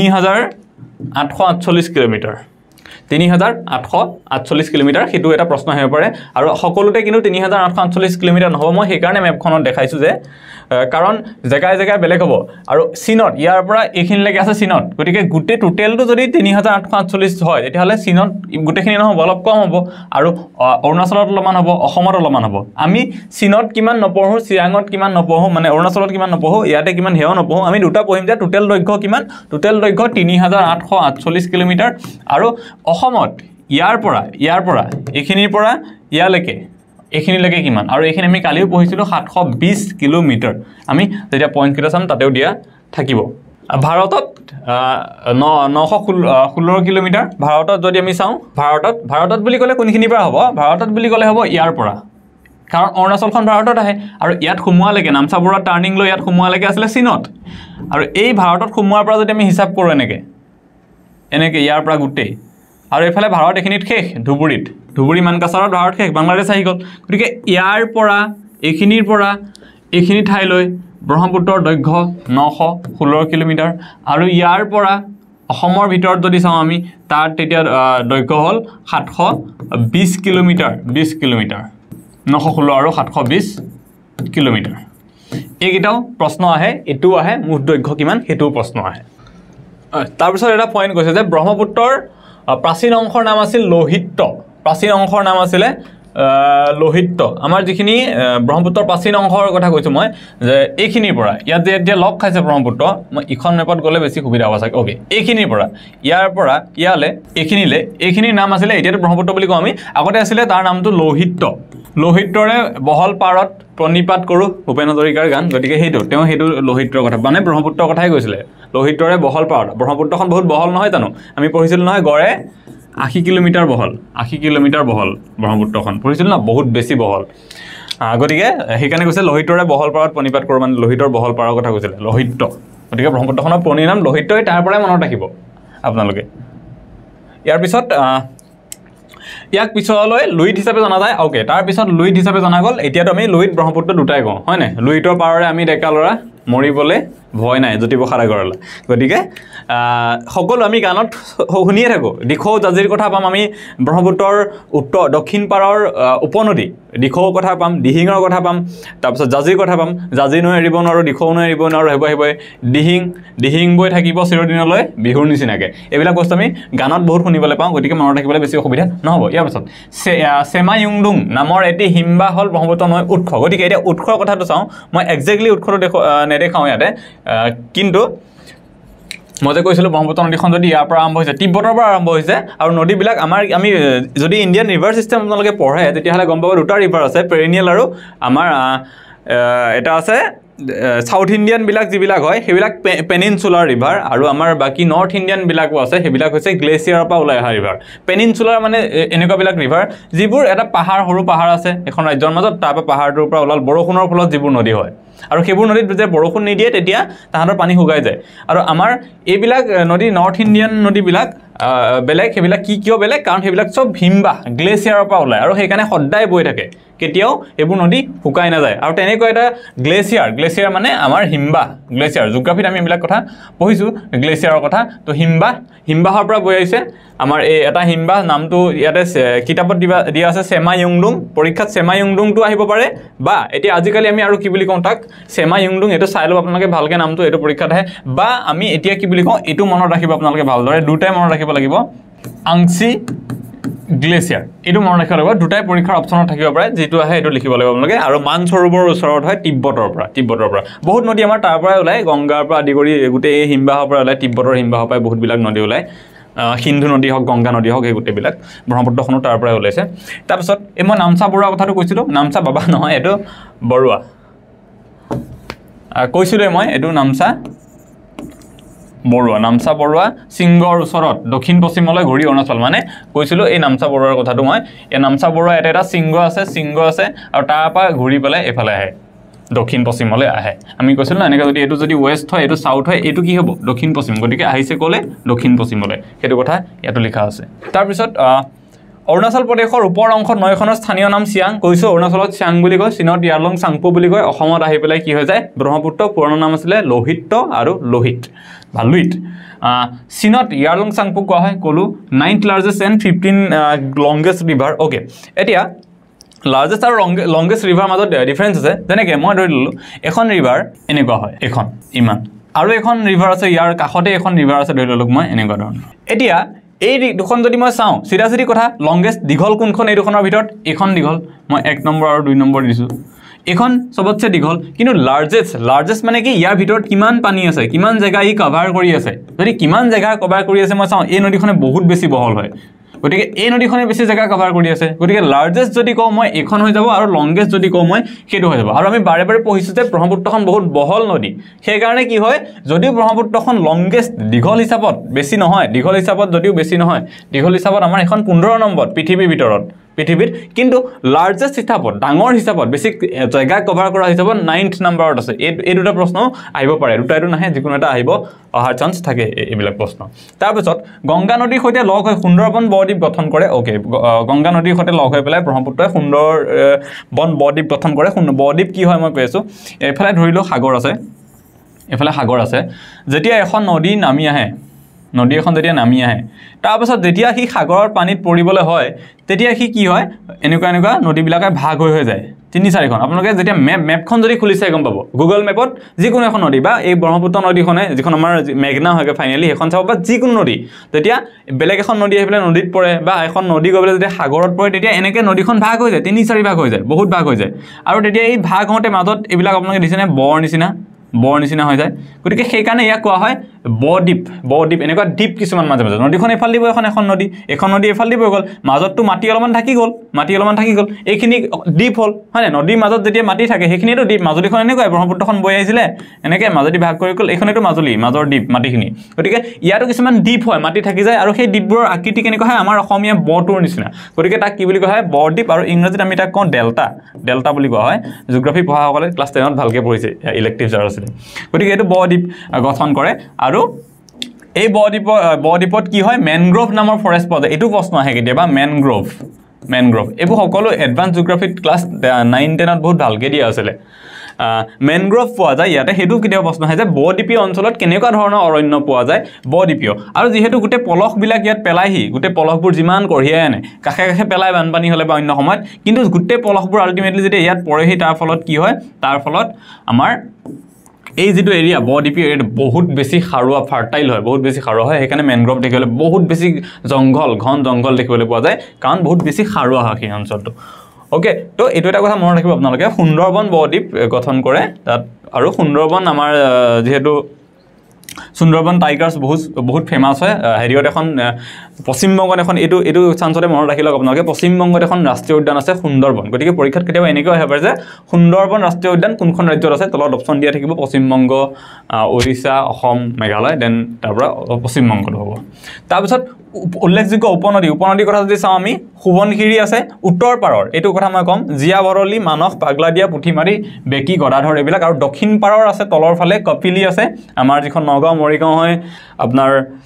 ৩,৮৪৮ কিলোমিটাৰ ৩,৮৪৮ কিলোমিটাৰ সেইটো এটা প্ৰশ্ন আহিব পাৰে আৰু সকলোতে কিন্তু ৩,৮৪৮ কিলোমিটাৰ নহ'ব মই সেইকাৰণে মেপখনত দেখাইছোঁ যে কাৰণ জেগাই বেলেগ হ'ব আৰু চীনত ইয়াৰ পৰা এইখিনিলৈকে আছে চীনত গতিকে গোটেই টোটেলটো যদি ৩,৮৪৮ হয় তেতিয়াহ'লে চীনত গোটেইখিনি নহ'ব অলপ কম হ'ব আৰু অৰুণাচলত অলপমান হ'ব অসমত অলপমান হ'ব আমি চীনত কিমান নপঢ়োঁ চিয়াঙত কিমান নপঢ়োঁ মানে অৰুণাচলত কিমান নপঢ়োঁ ইয়াতে কিমান সেয়াও নপঢ়োঁ আমি দুটা পঢ়িম যে টোটেল দৈৰ্ঘ্য কিমান টোটেল দৈৰ্ঘ্য ৩,৮৪৮ কিলোমিটাৰ আৰু অসমত ইয়াৰ পৰা এইখিনিৰ পৰা এইখিনিলৈকে কিমান আৰু এইখিনি আমি কালিও পঢ়িছিলোঁ 720 কিলোমিটাৰ আমি যেতিয়া পইণ্ট কেইটা চাম তাতেও দিয়া থাকিব ভাৰতত 916 কিলোমিটাৰ ভাৰতত যদি আমি চাওঁ ভাৰতত বুলি ক'লে কোনখিনিৰ পৰা হ'ব ভাৰতত বুলি ক'লে হ'ব ইয়াৰ পৰা কাৰণ অৰুণাচলখন ভাৰতত আহে আৰু ইয়াত সোমোৱালৈকে নামচা বৰুৱাত টাৰ্ণিং লৈ ইয়াত সোমোৱালৈকে আছিলে চীনত আৰু এই ভাৰতত সোমোৱাৰ পৰা যদি আমি হিচাপ কৰোঁ এনেকৈ ইয়াৰ পৰা গোটেই আৰু এইফালে ভাৰত এইখিনিত শেষ ধুবুৰীত ধুবুৰী মানকাছাৰৰ ভাৰত শেষ বাংলাদেশ আহি গ'ল গতিকে ইয়াৰ পৰা এইখিনি ঠাইলৈ ব্ৰহ্মপুত্ৰৰ দৈৰ্ঘ্য 916 কিলোমিটাৰ আৰু ইয়াৰ পৰা অসমৰ ভিতৰত যদি চাওঁ আমি তাৰ তেতিয়া দৈৰ্ঘ্য হ'ল 720 কিলোমিটাৰ 916 আৰু 720 কিলোমিটাৰ এইকেইটাও প্ৰশ্ন আহে এটো আহে মুঠ দৈৰ্ঘ্য কিমান হেতু প্ৰশ্ন আহে তাৰ পিছত এটা পইণ্ট কৈছে যে ব্ৰহ্মপুত্ৰৰ প্ৰাচীন অংশৰ নাম আছিল লোহিত আমাৰ যিখিনি ব্ৰহ্মপুত্ৰৰ প্ৰাচীন অংশৰ কথা কৈছো মই যে এইখিনিৰ পৰা ইয়াত যে লক খাইছে ব্ৰহ্মপুত্ৰ মই ইখন মেপত গলে বেছি সুবিধা হ'ব চাগে ওকে এইখিনিৰ পৰা ইয়াৰ পৰা ইয়ালে এইখিনিৰ নাম আছিল এতিয়াটো ব্ৰহ্মপুত্ৰ বুলি কওঁ আমি আগতে আছিল তাৰ নামটো লোহিতৰে বহল পাৰত প্ৰণিপাত কৰো ভূপেন হাজৰিকাৰ গান গতিকে হেতু লোহিতৰ কথা মানে ব্ৰহ্মপুত্ৰৰ কথাই কৈছিলে লোহিতৰে বহল পাৰত ব্ৰহ্মপুত্ৰখন বহুত বহল নহয় জানো আমি পঢ়িছিলো নহয় গড়ে 80 কিলোমিটাৰ বহল ব্ৰহ্মপুত্ৰখন পঢ়িছিল না বহুত বেছি বহল গতিকে হেকানে কৈছে লোহিতৰে বহল পাৰত প্ৰণিপাত কৰো মানে লোহিতৰ বহল পাৰৰ কথা কৈছিলে লোহিত গতিকে ব্ৰহ্মপুত্ৰখনৰ পুৰণি নাম লোহিতই তাৰ পৰাই মনত ৰাখিব আপোনালোকে ইয়াৰ পিছত ইয়াক পিছলৈ লুইত হিচাপে জনা যায় ওকে তাৰ পিছত লুইত হিচাপে জনা গল এতিয়াতো আমি লুইত ব্ৰহ্মপুত্ৰ দুটাই কওঁ হয় না লুইতৰ পাৰৰে আমি ডেকা লৰা মৰিবলে ভয় নাই জ্যোতিপ্ৰসাদ আগৰৱালা গতিকে সকলো আমি গানত শুনিয়ে থাকো দিখৌ জাজিৰ কথা পাম আমি ব্ৰহ্মপুত্ৰৰ উত্তৰ দক্ষিণ পাৰৰ উপনদী দিখৌ কথা পাম দিহিঙৰ কথা পাম তাৰপিছত জাজিৰ কথা পাম জাজি নৈ এৰিব নোৱাৰো দিখৌ নৈ এৰিব নোৱাৰো হেবই দিহিং বৈ থাকিব চিৰদিনলৈ বিহুৰ নিচিনাকে এইবিলাক বস্তু আমি গানত বহুত শুনিবলৈ পাওঁ গতিকে মনত ৰাখিবলৈ বেছি অসুবিধা নহব ইয়াৰ পিছত ছেমায়ুংডুং নামৰ এটি হিমবাহ হল ব্ৰহ্মপুত্ৰ নৈ উৎস গতিকে এতিয়া উৎসৰ কথাটো চাওঁ মই এক্সেক্টলি উৎসটো নেদেখাওঁ ইয়াতে কিন্তু মই যে কৈছিলো ব্ৰহ্মপুত্ৰ নদীখন যদি ইয়াৰ পৰা আৰম্ভ হৈছে তিব্বতৰ পৰা আৰম্ভ হৈছে আৰু নদীবিলাক আমি যদি ইণ্ডিয়ান ৰিভাৰ সিস্টেম আপোনালোকে পঢ়ে তেতিয়াহ'লে গম পাব দুটা ৰিভাৰ আছে পেৰিনিয়েল আৰু আমাৰ এটা আছে সাউথ ইণ্ডিয়ান বিলাক যিবিলাক হয় সেইবিলাক পেনিনসুলাৰ ৰিভাৰ আৰু আমাৰ বাকি নৰ্থ ইণ্ডিয়ান বিলাকো আছে সেইবিলাক হৈছে গ্লেচিয়াৰৰ পৰা ওলাই অহা ৰিভাৰ পেনিনসুলাৰ মানে এনেকুৱা বিলাক ৰিভাৰ যিবোৰ এটা পাহাৰ সৰু পাহাৰ আছে এখন ৰাজ্যৰ মাজত তাৰ পৰা পাহাৰটোৰ পৰা ওলাল বৰষুণৰ ফলত যিবোৰ নদী হয় আৰু সেইবোৰ নদীত যে বৰষুণ নিদিয়ে তেতিয়া তাহাঁতৰ পানী শুকাই যায় আৰু আমাৰ এইবিলাক নদী নৰ্থ ইণ্ডিয়ান নদীবিলাক বেলেগ সেইবিলাক কিয় বেলেগ কাৰণ সেইবিলাক সব হিমবাহ গ্লেচিয়াৰৰ পৰা ওলায় আৰু সেইকাৰণে সদায় বৈ থাকে কেতিয়াও এইবোৰ নদী শুকাই নাযায় আৰু তেনেকৈ এটা গ্লেচিয়াৰ মানে আমাৰ হিমবাহ গ্লেচিয়াৰ জিঅগ্ৰাফিত আমি এইবিলাক কথা পঢ়িছো গ্লেচিয়াৰৰ কথা তো হিমবাহৰ পৰা বৈ আহিছে আমাৰ এই এটা হিমবাহ নামটো ইয়াতে কিতাপত দিয়া আছে ছেমায়ুংডুং পৰীক্ষাত ছেমায়ুংডুংটো আহিব পাৰে বা এতিয়া আজিকালি আমি আৰু কি বুলি কওঁ তাক ছেমায়ুংডুং এটো চাই লব আপোনালোকে ভালকে নামটো এটো পৰীক্ষাত আহে বা আমি এতিয়া কি বুলি কওঁ এটো মনত ৰাখিব আপোনালোকে ভালদৰে দুটাই মনত ৰাখিব লাগিব আংশি গ্লেচিয়াৰ এটো মনত ৰাখিব লাগিব দুটাই পৰীক্ষাৰ অপচনত থাকিব পাৰে যেটো আহে এটো লিখিব লাগিব আপোনালোকে আৰু মানসৰোবৰৰ ওচৰত হয় তিব্বতৰ পৰা বহুত নদী আমাৰ তাৰ পৰা ওলাই গংগাৰ পৰা আদি কৰি গুটেই এই হিমবাহৰ পৰা ওলাই তিব্বতৰ হিমবাহৰ পৰা বহুত বিলাক নদী ওলাই সিন্ধু নদী হওক গংগা নদী হওক এই গুটেইবিলাক ব্ৰহ্মপুত্ৰখনো তাৰ পৰা ওলাইছে তাৰ পিছত এই মই নামচা বৰুৱা কথাটো কৈছিলো নামচা বাবা নহয় এটো বৰুৱা কৈছিলো মই এটো নামচা বৰুৱা সিংগৰ ওচৰত দক্ষিণ পশ্চিমলৈ ঘূৰি অৰুণাচল মানে কৈছিলো এই নামচা বৰুৱাৰ কথাটো মই এই নামচা বৰুৱা এটা সিংগ আছে আৰু তাৰ পৰা ঘূৰি পেলাই এফালে আহে দক্ষিণ পশ্চিমলৈ আহে আমি কৈছিলো না এনেকা যদি এটো যদি ওয়েস্ট হয় এটো সাউথ হয় এটো কি হ'ব দক্ষিণ পশ্চিম গতিকে আহিছে কোলে দক্ষিণ পশ্চিমলৈ হেতু কথা ইয়াতো লিখা আছে তাৰ পিছত অৰুণাচল প্ৰদেশৰ ওপৰ অংশত নৈখনৰ স্থানীয় নাম চিয়াং কৈছো অৰুণাচলত চিয়াং বুলি কয় চীনত ইয়াৰলং চাংপো বুলি কয় অসমত আহি পেলাই কি হৈ যায় ব্ৰহ্মপুত্ৰ পুৰণা নাম আছিল লোহিত আৰু লোহিত বা লুইত চীনত ইয়াৰলং চাংপো কোৱা হয় কলো 9th largest and 15 longest river okay এতিয়া লাৰ্জেষ্ট আৰু লংগেষ্ট ৰিভাৰ মাজত ডিফাৰেন্স আছে যেনেকৈ মই ধৰি ললো এখন ৰিভাৰ এনেকুৱা হয় এখন ইমান আৰু এখন ৰিভাৰ আছে ইয়াৰ কাষতে এখন ৰিভাৰ আছে ধৰি ললো মই এনেকুৱা ধৰণৰ এতিয়া এই দুখন যদি মই চাওঁ সিধাসিধি কথা লংগেষ্ট দীঘল কোনখন এই দুখনৰ ভিতৰত এখন দীঘল মই 1 নম্বৰ আৰু 2 নম্বৰ দিছো এখন সবতছে দীঘল কিন্তু লাৰ্জেষ্ট মানে কি ইয়াৰ ভিতৰত কিমান পানী আছে কিমান জায়গা ই কভাৰ কৰি আছে যদি কিমান জায়গা কভাৰ কৰি আছে মই চাওঁ এই নদীখনে বহুত বেছি বহল হয় গতিকে এই নদীখনে বেছি জায়গা কভাৰ কৰি আছে গতিকে লাৰ্জেষ্ট যদি কওঁ মই এখন হৈ যাব আৰু লংগেষ্ট যদি কওঁ মই সেইটো হৈ যাব আৰু আমি বাৰে বাৰে পঢ়িছো যে ব্ৰহ্মপুত্ৰখন বহুত বহল নদী সেই কাৰণে কি হয় যদি ব্ৰহ্মপুত্ৰখন লংগেষ্ট দীঘল হিচাপত বেছি নহয় দীঘল হিচাপত যদিও বেছি নহয় দীঘল হিচাপত আমাৰ এখন 15 নম্বৰ পৃথিৱীৰ ভিতৰত পৃথিৱীত কিন্তু লাৰ্জেষ্ট হিচাপত ডাঙৰ হিচাপত বেছি জায়গা কভাৰ কৰা হিচাপত 9th নম্বৰত আছে এই দুটা প্ৰশ্ন আহিব পাৰে দুটাইটো নাহে যিকোনো এটা আহিব অহাৰ চান্স থাকে এইবিলাক প্ৰশ্ন তাৰপিছত গংগা নদীৰ সৈতে লগ হৈ সুন্দৰবন বদ্বীপ গঠন কৰে ওকে গংগা নদীৰ সৈতে লগ হৈ পেলাই ব্ৰহ্মপুত্ৰই সুন্দৰবন বদ্বীপ গঠন কৰে বদ্বীপ কি হয় মই কৈছো এফালে ধৰিলো সাগৰ আছে যেতিয়া এখন নদী নামি আহে নদী এখন যেতিয়া নামি আহে তাৰ পাছত যেতিয়া হি সাগৰৰ পানীত পৰিবলৈ হয় তেতিয়া হি কি হয় এনেকুৱা নদীবিলাকে ভাগ হৈ যায় 3-4খন আপোনালোকে যেতিয়া মেপখন যদি খুলিছে গম পাব গুগল মেপত যিকোনো এখন নদী বা এই ব্ৰহ্মপুত্ৰ নদীখনে যিখন আমাৰ মেঘনা হয়গে ফাইনালি এখন চাব বা যিকোনো নদী তেতিয়া বেলেগ এখন নদী আহিলে নদীত পৰে বা এখন নদী গবলৈ যেতিয়া সাগৰত পৰে তেতিয়া এনেকে নদীখন ভাগ হৈ যায় 3-4 ভাগ হৈ যায় বহুত ভাগ হৈ যায় আৰু তেতিয়া এই ভাগ হওঁতে মাজত এইবিলাক আপোনালোকে দিছেনে বৰ নিচিনা হৈ যায় গতিকে সেই কাৰণে ইয়া কোৱা হয় বদ্বীপ এনেকুৱা দ্বীপ কিছুমান মাজে নদীখন এফাল দিব এখন নদী এফাল দিব গল মাজতটো মাটি অলপমান থাকি গল এইখিনি দ্বীপ হল হয় না নদীৰ মাজত যেতিয়া মাটি থাকে সেইখিনিটো দ্বীপ মাজুলীখন এনেকুৱাই ব্ৰহ্মপুত্ৰখন বৈ আহিছিলে এনেকে মাজুলী ভাগ কৰি গল এইখনেটো মাজুলী মাজৰ দ্বীপ মাটিখিনি গতিকে ইয়াতো কিছুমান দ্বীপ হয় মাটি থাকি যায় আৰু সেই দ্বীপবোৰৰ আকৃতি কেনেকুৱা হয় আমাৰ অসমীয়া বটোৰ নিচিনা গতিকে তাক কি বুলি কোৱা হয় বদ্বীপ আৰু ইংৰাজীত আমি তাক কওঁ ডেল্টা বুলি কোৱা হয় জিঅগ্ৰাফি পঢ়াসকলে ক্লাছ 10ত ভালকে পঢ়িছে ইলেক্টিভ যাৰ আছে গতিকে এটো বদ্বীপ গঠন কৰে আৰু এই বদ্বীপত কি হয় মেনগ্ৰোভ নামৰ ফৰেষ্ট পোৱা যায় এটো প্ৰশ্ন আহে কেতিয়াবা মেনগ্ৰোভ এবোৰ সকলো এডভান্স জিঅগ্ৰাফি ক্লাছ 9-10ত বহুত ভালকে দিয়া আছিলে মেনগ্ৰোভ পোৱা যায় ইয়াতে হেতু কেতিয়াবা প্ৰশ্ন আহে যে বদ্বীপীয় অঞ্চলত কেনেকুৱা ধৰণৰ অৰণ্য পোৱা যায় বদ্বীপীয় আৰু যেহেতু গুটে পলখ বিলাক ইয়াত পেলাইহি গুটে পলখবোৰ যিমান কঢ়িয়াই আনে কাষে পেলাই বানপানী হলে বা অন্য সময়ত কিন্তু গুটে পলখবোৰ আলটিমেটলি যেতিয়া ইয়াত পৰেহি তাৰ ফলত কি হয় তাৰ ফলত আমাৰ এই যেটো এৰিয়া বদ্বীপী এৰিয়া বহুত বেছি খাৰুৱা ফাৰ্টাইল হয় বহুত বেছি খাৰুৱা হয় সেইকাৰণে মেনগ্ৰোভ দেখিবলৈ বহুত বেছি ঘন জংগল দেখিবলৈ পোৱা যায় কাৰণ বহুত বেছি খাৰুৱা হয় সেই অঞ্চলটো ওকে তো এটো এটা কথা মনত ৰাখিব আপোনালোকে সুন্দৰবন বদ্বীপ গঠন কৰে তাত আৰু সুন্দৰবন আমাৰ যেহেতু সুন্দৰবন টাইগাৰ্স বহুত ফেমাস হয় হেৰিয়ত এখন পশ্চিমবংগত এখন এটো চান্সতে মনত ৰাখি লওক আপোনালোকে পশ্চিমবংগত এখন ৰাষ্ট্ৰীয় উদ্যান আছে সুন্দৰবন গতিকে পৰীক্ষাত কেতিয়াবা এনেকৈ আহে পাৰে যে সুন্দৰবন ৰাষ্ট্ৰীয় উদ্যান কোনখন ৰাজ্যত আছে তলত অপচন দিয়া থাকিব পশ্চিমবংগ ওড়িশা অসম মেঘালয় দেন তাৰপৰা পশ্চিমবংগত হ'ব তাৰপিছত উল্লেখযোগ্য উপনদীৰ কথা যদি চাওঁ আমি সোৱণশিৰি আছে উত্তৰ পাৰৰ এইটো কথা মই কম জিয়া বৰলী মানস পাগলাদিয়া পুঠিমাৰী বেকি গদাধৰ এইবিলাক আৰু দক্ষিণ পাৰৰ আছে তলৰ ফালে কপিলি আছে আমাৰ যিখন নগাঁও মৰিগাঁও হয় আপোনাৰ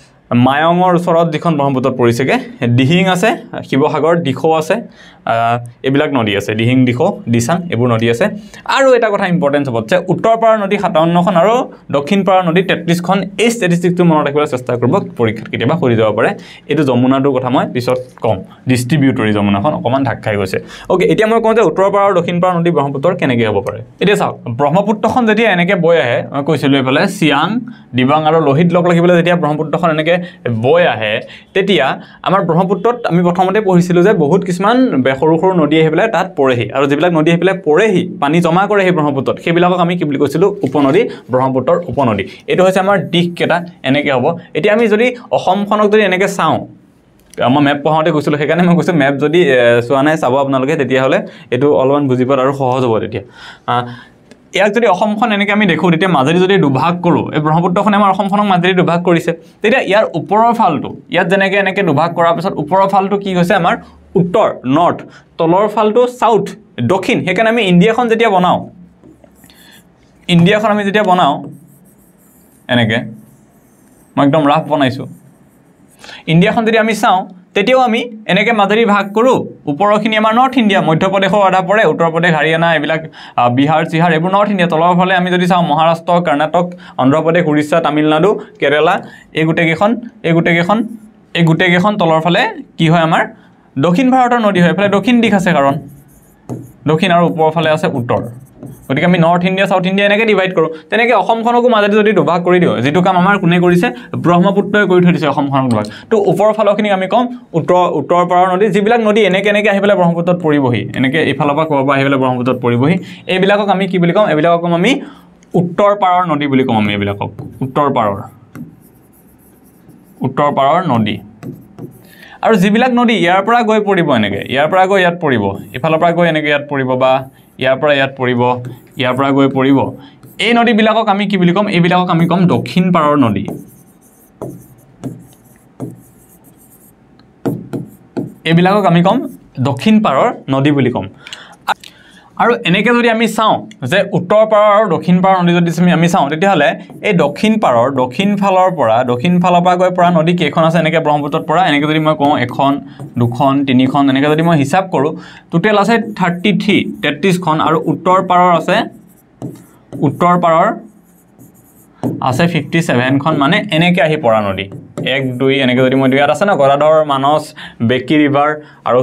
মায়ঙৰ ওচৰত যিখন ব্ৰহ্মপুত্ৰত পৰিছেগে দিহিং আছে শিৱসাগৰ দিখৌ আছে এইবিলাক নদী আছে দিহিং দিখৌ দিচাং এইবোৰ নদী আছে আৰু এটা কথা ইম্পৰ্টেন্ট হ'ব যে উত্তৰ পাৰৰ নদী 57খন আৰু দক্ষিণ পাৰৰ নদী 33খন এই ষ্টেটিষ্টিকটো মনত ৰাখিবলৈ চেষ্টা কৰিব পৰীক্ষাত কেতিয়াবা কৰি যাব পাৰে এটো যমুনাটোৰ কথা মই পিছত কম ডিস্ট্ৰিবিউটৰি যমুনাখন অকমান ঢাক খাই গৈছে ওকে এতিয়া মই কওঁ যে উত্তৰ পাৰৰ দক্ষিণ পাৰৰ নদী ব্ৰহ্মপুত্ৰৰ কেনেকৈ হ'ব পাৰে এতিয়া চাওক ব্ৰহ্মপুত্ৰখন যেতিয়া এনেকৈ বৈ আহে মই কৈছিলোঁ এইফালে চিয়াং দিবাং আৰু লোহিত লগ লাগিবলৈ যেতিয়া ব্ৰহ্মপুত্ৰখন এনেকৈ বৈ আহে তেতিয়া আমাৰ ব্ৰহ্মপুত্ৰত আমি প্ৰথমতে পঢ়িছিলোঁ যে বহুত কিছুমান সৰু নদী আহি পেলাই তাত পৰেহি আৰু যিবিলাক নদী আহি পেলাই পৰেহি পানী জমা কৰেহি ব্ৰহ্মপুত্ৰত সেইবিলাকক আমি কি বুলি কৈছিলোঁ উপনদী ব্ৰহ্মপুত্ৰৰ উপনদী এইটো হৈছে আমাৰ দিশকেইটা এনেকৈ হ'ব এতিয়া আমি যদি অসমখনক যদি এনেকৈ চাওঁ মই মেপ পঢ়াওঁতে গৈছিলোঁ সেইকাৰণে মই কৈছোঁ মেপ যদি চোৱা নাই চাব আপোনালোকে তেতিয়াহ'লে এইটো অলপমান বুজি পোৱাত আৰু সহজ হ'ব তেতিয়া ইয়াক যদি অসমখন এনেকৈ আমি দেখোঁ তেতিয়া মাজেদি যদি দুভাগ কৰোঁ এই ব্ৰহ্মপুত্ৰখনে আমাৰ অসমখনক মাজেদি দুভাগ কৰিছে তেতিয়া ইয়াৰ ওপৰৰ ফালটো ইয়াত যেনেকৈ এনেকৈ দুভাগ কৰাৰ পিছত ওপৰৰ ফালটো কি হৈছে আমাৰ উত্তৰ নৰ্থ তলৰ ফালটো সাউথ দক্ষিণ সেইকাৰণে আমি ইণ্ডিয়াখন যেতিয়া বনাওঁ এনেকৈ মই একদম ৰাফ বনাইছোঁ ইণ্ডিয়াখন যদি আমি চাওঁ তেতিয়াও আমি এনেকৈ মাজেদি ভাগ কৰোঁ ওপৰৰখিনি আমাৰ নৰ্থ ইণ্ডিয়া মধ্যপ্ৰদেশৰ আধা পৰে উত্তৰ প্ৰদেশ হাৰিয়ানা এইবিলাক বিহাৰ চিহাৰ এইবোৰ নৰ্থ ইণ্ডিয়া তলৰ ফালে আমি যদি চাওঁ মহাৰাষ্ট্ৰ কৰ্ণাটক অন্ধ্ৰপ্ৰদেশ উৰিষ্যা তামিলনাডু কেৰালা এই গোটেইকেইখন তলৰ ফালে কি হয় আমাৰ দক্ষিণ ভাৰতৰ নদী হয় এফালে দক্ষিণ দিশ আছে কাৰণ দক্ষিণ আৰু ওপৰৰ ফালে আছে উত্তৰ গতিকে আমি নৰ্থ ইণ্ডিয়া সাউথ ইণ্ডিয়া এনেকৈ ডিভাইড কৰোঁ তেনেকৈ অসমখনকো মাজেদি যদি দুভাগ কৰি দিওঁ যিটো কাম আমাৰ কোনে কৰিছে ব্ৰহ্মপুত্ৰই কৰি থৈ দিছে অসমখনক দুভাগ তো ওপৰৰ ফালৰখিনিক আমি ক'ম উত্তৰ পাৰৰ নদী যিবিলাক নদী এনেকৈ আহি পেলাই ব্ৰহ্মপুত্ৰত পৰিবহি এনেকৈ এইফালৰ পৰা ক'ৰবাৰ আহি পেলাই ব্ৰহ্মপুত্ৰত পৰিবহি এইবিলাকক আমি কি বুলি ক'ম এইবিলাকক আমি উত্তৰ পাৰৰ নদী বুলি ক'ম আমি এইবিলাকক উত্তৰ পাৰৰ নদী আৰু যিবিলাক নদী ইয়াৰ পৰা গৈ পৰিব এনেকৈ ইয়াৰ পৰা গৈ ইয়াত পৰিব ইফালৰ পৰা গৈ এনেকৈ ইয়াত পৰিব বা ইয়াৰ পৰা ইয়াত পৰিব ইয়াৰ পৰা গৈ পৰিব এই নদীবিলাকক আমি কি বুলি ক'ম এইবিলাকক আমি ক'ম দক্ষিণ পাৰৰ নদী এইবিলাকক আমি ক'ম দক্ষিণ পাৰৰ নদী বুলি ক'ম আৰু এনেকৈ যদি আমি চাওঁ যে উত্তৰ পাৰৰ আৰু দক্ষিণ পাৰৰ নদী যদি আমি চাওঁ তেতিয়াহ'লে এই দক্ষিণ পাৰৰ দক্ষিণ ফালৰ পৰা গৈ পৰা নদী কেইখন আছে এনেকৈ ব্ৰহ্মপুত্ৰত পৰা এনেকৈ যদি মই কওঁ এখন দুখন তিনিখন এনেকৈ যদি মই হিচাপ কৰোঁ টোটেল আছে 33খন আৰু উত্তৰ পাৰৰ আছে 57খন মানে এনেকৈ আহি পৰা নদী 1 2 এনেকৈ যদি মই ইয়াত আছে না গদাধৰ মানস বেকি ৰিভাৰ আৰু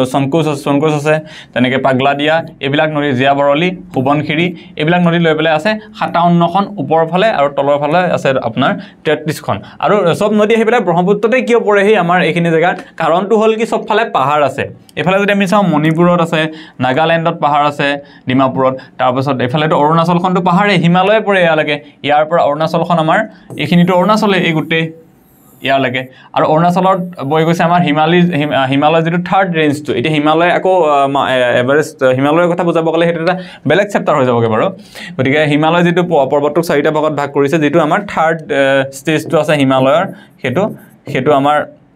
সোণকোষ আছে তেনেকৈ পাগলাদিয়া এইবিলাক নদী জীয়াবৰলী সোৱণশিৰি এইবিলাক নদী লৈ পেলাই আছে 57খন ওপৰৰ ফালে আৰু তলৰ ফালে আছে আপোনাৰ 33খন আৰু সব নদী আহি পেলাই ব্ৰহ্মপুত্ৰতে কিয় পৰেহি আমাৰ এইখিনি জেগাত কাৰণটো হ'ল কি সব ফালে পাহাৰ আছে এফালে যদি আমি চাওঁ মণিপুৰত আছে নাগালেণ্ডত পাহাৰ আছে ডিমাপুৰত তাৰপিছত এফালেতো অৰুণাচলখনটো পাহাৰে হিমালয় পৰে ইয়ালৈকে ইয়াৰ পৰা অৰুণাচলখন আমাৰ এইখিনিটো অৰুণাচলে এই গোটেই ইয়াৰ লাগে আৰু অৰুণাচলত বৈ গৈছে আমাৰ হিমালয় যেটো থাৰ্ড ৰেঞ্জটো এতিয়া হিমালয় আকৌ এভাৰেষ্ট হিমালয়ৰ কথা বুজাব গ'লে হেতু এটা বেলেগ চেপ্টাৰ হৈ যাবগে বাৰু গতিকে হিমালয় যেটো পৰ্বতক চাৰিটা ভাগত ভাগ কৰিছে যেটো আমাৰ থাৰ্ড ষ্টেজটো আছে হিমালয়ৰ হেতু আমাৰ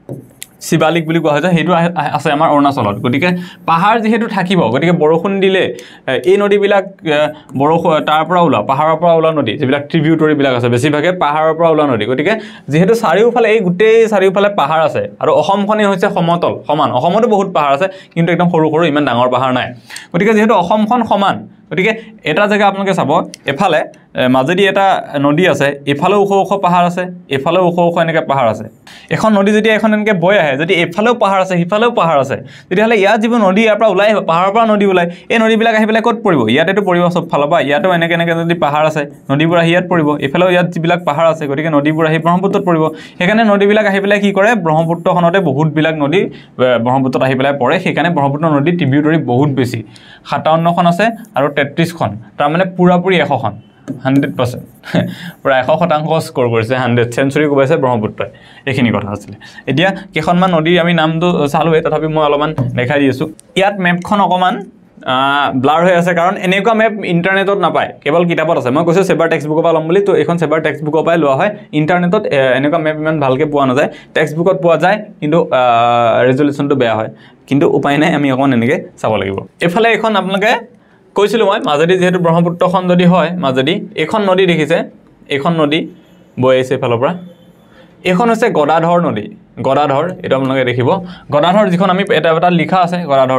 শিবালিক বুলি কোৱা হয় যে হেতু আছে আমাৰ অৰুণাচলত গতিকে পাহাৰ যেহেতু থাকিব গতিকে বৰষুণ দিলে এই নদীবিলাক বৰষুণ তাৰ পৰা ওলা পাহাৰৰ পৰা ওলা নদী যেবিলাক ট্ৰিবিউটৰি বিলাক আছে বেছিভাগে পাহাৰৰ পৰা ওলা নদী গতিকে যেহেতু চাৰিওফালে এই গোটেই চাৰিওফালে পাহাৰ আছে আৰু অসমখনি হৈছে সমতল সমান অসমতো বহুত পাহাৰ আছে কিন্তু একদম সৰু সৰু ইমান ডাঙৰ পাহাৰ নাই গতিকে যেহেতু অসমখন সমান গতিকে এটা জায়গা আপোনালোকে চাব এফালে মাজেদি এটা নদী আছে এফালে ওখ পাহাৰ আছে এফালে ওখ এনেকৈ পাহাৰ আছে এখন নদী যদি এখন এনেকৈ বৈ আহে যদি এফালেও পাহাৰ আছে সিফালেও পাহাৰ আছে তেতিয়াহ'লে ইয়াত যিবোৰ নদী ইয়াৰ পৰা ওলাই আহিব পাহাৰৰ পৰা নদী ওলাই এই নদীবিলাক আহি পেলাই ক'ত পৰিব ইয়াতেতো পৰিব সব ফালৰ পৰা ইয়াতো এনেকৈ যদি পাহাৰ আছে নদীবোৰ আহি ইয়াত পৰিব এফালেও ইয়াত যিবিলাক পাহাৰ আছে গতিকে নদীবোৰ আহি ব্ৰহ্মপুত্ৰত পৰিব সেইকাৰণে নদীবিলাক আহি পেলাই কি কৰে ব্ৰহ্মপুত্ৰখনতে বহুতবিলাক নদী ব্ৰহ্মপুত্ৰত আহি পেলাই পৰে সেইকাৰণে ব্ৰহ্মপুত্ৰ নদী ট্ৰিবিউটৰি বহুত বেছি 57খন আছে আৰু 33খন তাৰ মানে পুৰাপুৰি 100খন 100% প্ৰায় 100% স্কোৰ কৰিছে 100 সেঞ্চুৰী কোবাইছে ব্ৰহ্মপুত্ৰই এইখিনি কথা আছিল এতিয়া কেইখনমান নদী আমি নামটো চালোৱে তথাপি মই অলপমান দেখাই দি আছো ইয়াত মেপখন অকমান ব্লাৰ হৈ আছে কাৰণ এনেকুৱা মেপ ইন্টাৰনেটত নাপায় কেৱল কিতাপত আছে মই কৈছো সেবাৰ টেক্সট বুকৰ পৰা ল'ম বুলি তো এখন সেবাৰ টেক্সট বুকৰ পৰা লোৱা হয় ইন্টাৰনেটত এনেকুৱা মেপ ইমান ভালকে পোৱা নাযায় টেক্সট বুকত পোৱা যায় কিন্তু ৰেজলিউশনটো বেয়া হয় কিন্তু উপায় নাই আমি অকমান এনেকৈ চাব লাগিব এফালে এখন আপোনালোকে কৈছিলো মই মাজেদি যেহেতু ব্ৰহ্মপুত্ৰখন যদি হয় মাজেদি এখন নদী দেখিছে এখন নদী বৈ আহিছে ফালৰ পৰা এখন হৈছে গদাধৰ নদী গদাধৰ এটা আপোনালোকে দেখিব গদাধৰ যিখন আমি এটা লিখা আছে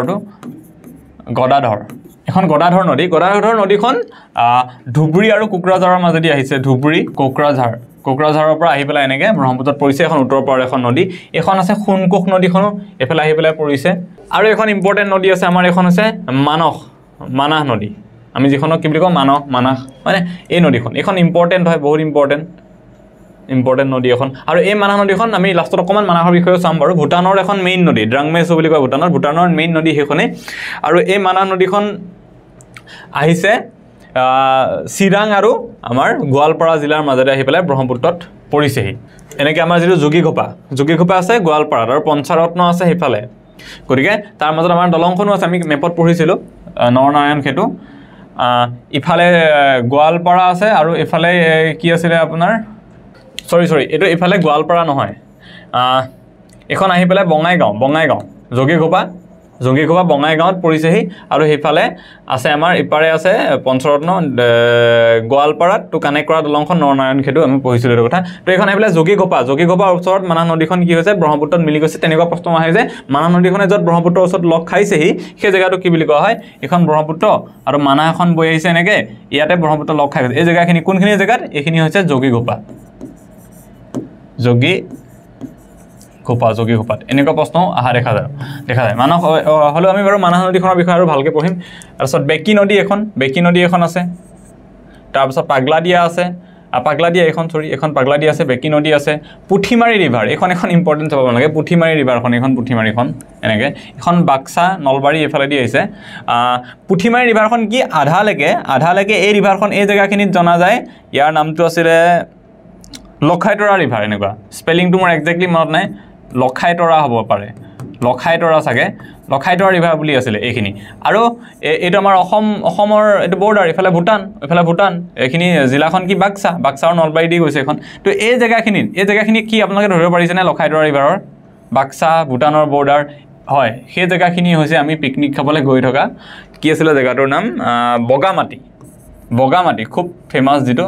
গদাধৰ এখন গদাধৰ নদীখন ধুবুৰী আৰু কোকৰাঝাৰৰ মাজেদি আহিছে ধুবুৰী কোকৰাঝাৰৰ পৰা আহি পেলাই এনেকৈ ব্ৰহ্মপুত্ৰত পৰিছে এখন উত্তৰ পাৰৰ এখন নদী এখন আছে সোণকোষ নদীখনো এফালে আহি পেলাই পৰিছে আৰু এখন ইম্পৰ্টেণ্ট নদী আছে আমাৰ এখন আছে মানস নদী আমি যিখনক কি বুলি কওঁ মানস মানে এই নদীখন এখন ইম্পৰ্টেণ্ট হয় বহুত ইম্পৰ্টেণ্ট নদী এখন আৰু এই মানস নদীখন আমি লাষ্টত অকমান মানসৰ বিষয়ে চাম বাৰু ভুটানৰ এখন মেইন নদী দ্ৰাংমেছো বুলি কয় ভুটানৰ মেইন নদী সেইখনে আৰু এই মানস নদীখন আহিছে চিৰাং আৰু আমাৰ গোৱালপাৰা জিলাৰ মাজেৰে আহি পেলাই ব্ৰহ্মপুত্ৰত পৰিছেহি এনেকৈ আমাৰ যিটো যোগীঘোপা আছে গোৱালপাৰাত আৰু পঞ্চৰত্ন আছে সেইফালে গতিকে তাৰ মাজত আমাৰ দলংখনো আছে আমি মেপত পঢ়িছিলোঁ নৰনাৰায়ণ সেতু ইফালে গোৱালপাৰা আছে আৰু ইফালে কি আছিলে আপোনাৰ সৰি এটো ইফালে গোৱালপাৰা নহয় এখন আহি পেলাই বঙাইগাঁও যোগীঘোপা বঙাইগাঁৱত পৰিছেহি আৰু সেইফালে আছে আমাৰ ইপাৰে আছে পঞ্চৰত্ন গোৱালপাৰাত তো কানেক্ট কৰা দলংখন নৰনাৰায়ণ সেতু আমি পঢ়িছিলোঁ এইটো কথা তো এখন আহি পেলাই যোগীঘোপাৰ ওচৰত মানস নদীখন কি হৈছে ব্ৰহ্মপুত্ৰত মিলি গৈছে তেনেকুৱা প্ৰশ্ন আহে যে মানস নদীখনে য'ত ব্ৰহ্মপুত্ৰৰ ওচৰত লগ খাইছেহি সেই জেগাটো কি বুলি কোৱা হয় এখন ব্ৰহ্মপুত্ৰ আৰু মানস এখন বৈ আহিছে এনেকৈ ইয়াতে ব্ৰহ্মপুত্ৰ লগ খাই গৈছে এই জেগাখিনি কোনখিনি জেগাত এইখিনি হৈছে যোগীঘোপাত এনেকুৱা প্ৰশ্ন আহা দেখা যায় মানস হলেও আমি বাৰু মানস নদীখনৰ বিষয়ে আৰু ভালকৈ পঢ়িম তাৰপিছত বেকি নদী এখন আছে তাৰপিছত পাগলাদিয়া আছে পাগলাদিয়া আছে বেকি নদী আছে পুঠিমাৰী ৰিভাৰ এখন ইম্পৰ্টেণ্ট চাব লাগে পুঠিমাৰী ৰিভাৰখন পুঠিমাৰীখন এনেকৈ এখন বাক্সা নলবাৰী এফালেদি আহিছে পুঠিমাৰী ৰিভাৰখন কি আধালৈকে এই ৰিভাৰখন এই জেগাখিনিত জনা যায় ইয়াৰ নামটো আছিলে লখাইতৰা ৰিভাৰ এনেকুৱা স্পেলিংটো মোৰ একজেক্টলি মনত নাই লখাইতৰা হ'ব পাৰে লখাইতৰা চাগে লখাইতৰা ৰিভাৰ বুলি আছিলে এইখিনি আৰু এইটো আমাৰ অসমৰ এইটো বৰ্ডাৰ এফালে ভূটান এইখিনি জিলাখন কি বাক্সা আৰু নলবাৰী দি গৈছে এখন তো এই জেগাখিনি কি আপোনালোকে ধৰিব পাৰিছেনে লখাইতৰা ৰিভাৰৰ বাক্সা ভূটানৰ বৰ্ডাৰ হয় সেই জেগাখিনি হৈছে আমি পিকনিক খাবলৈ গৈ থকা কি আছিল জেগাটোৰ নাম বগামাটি খুব ফেমাস যেটো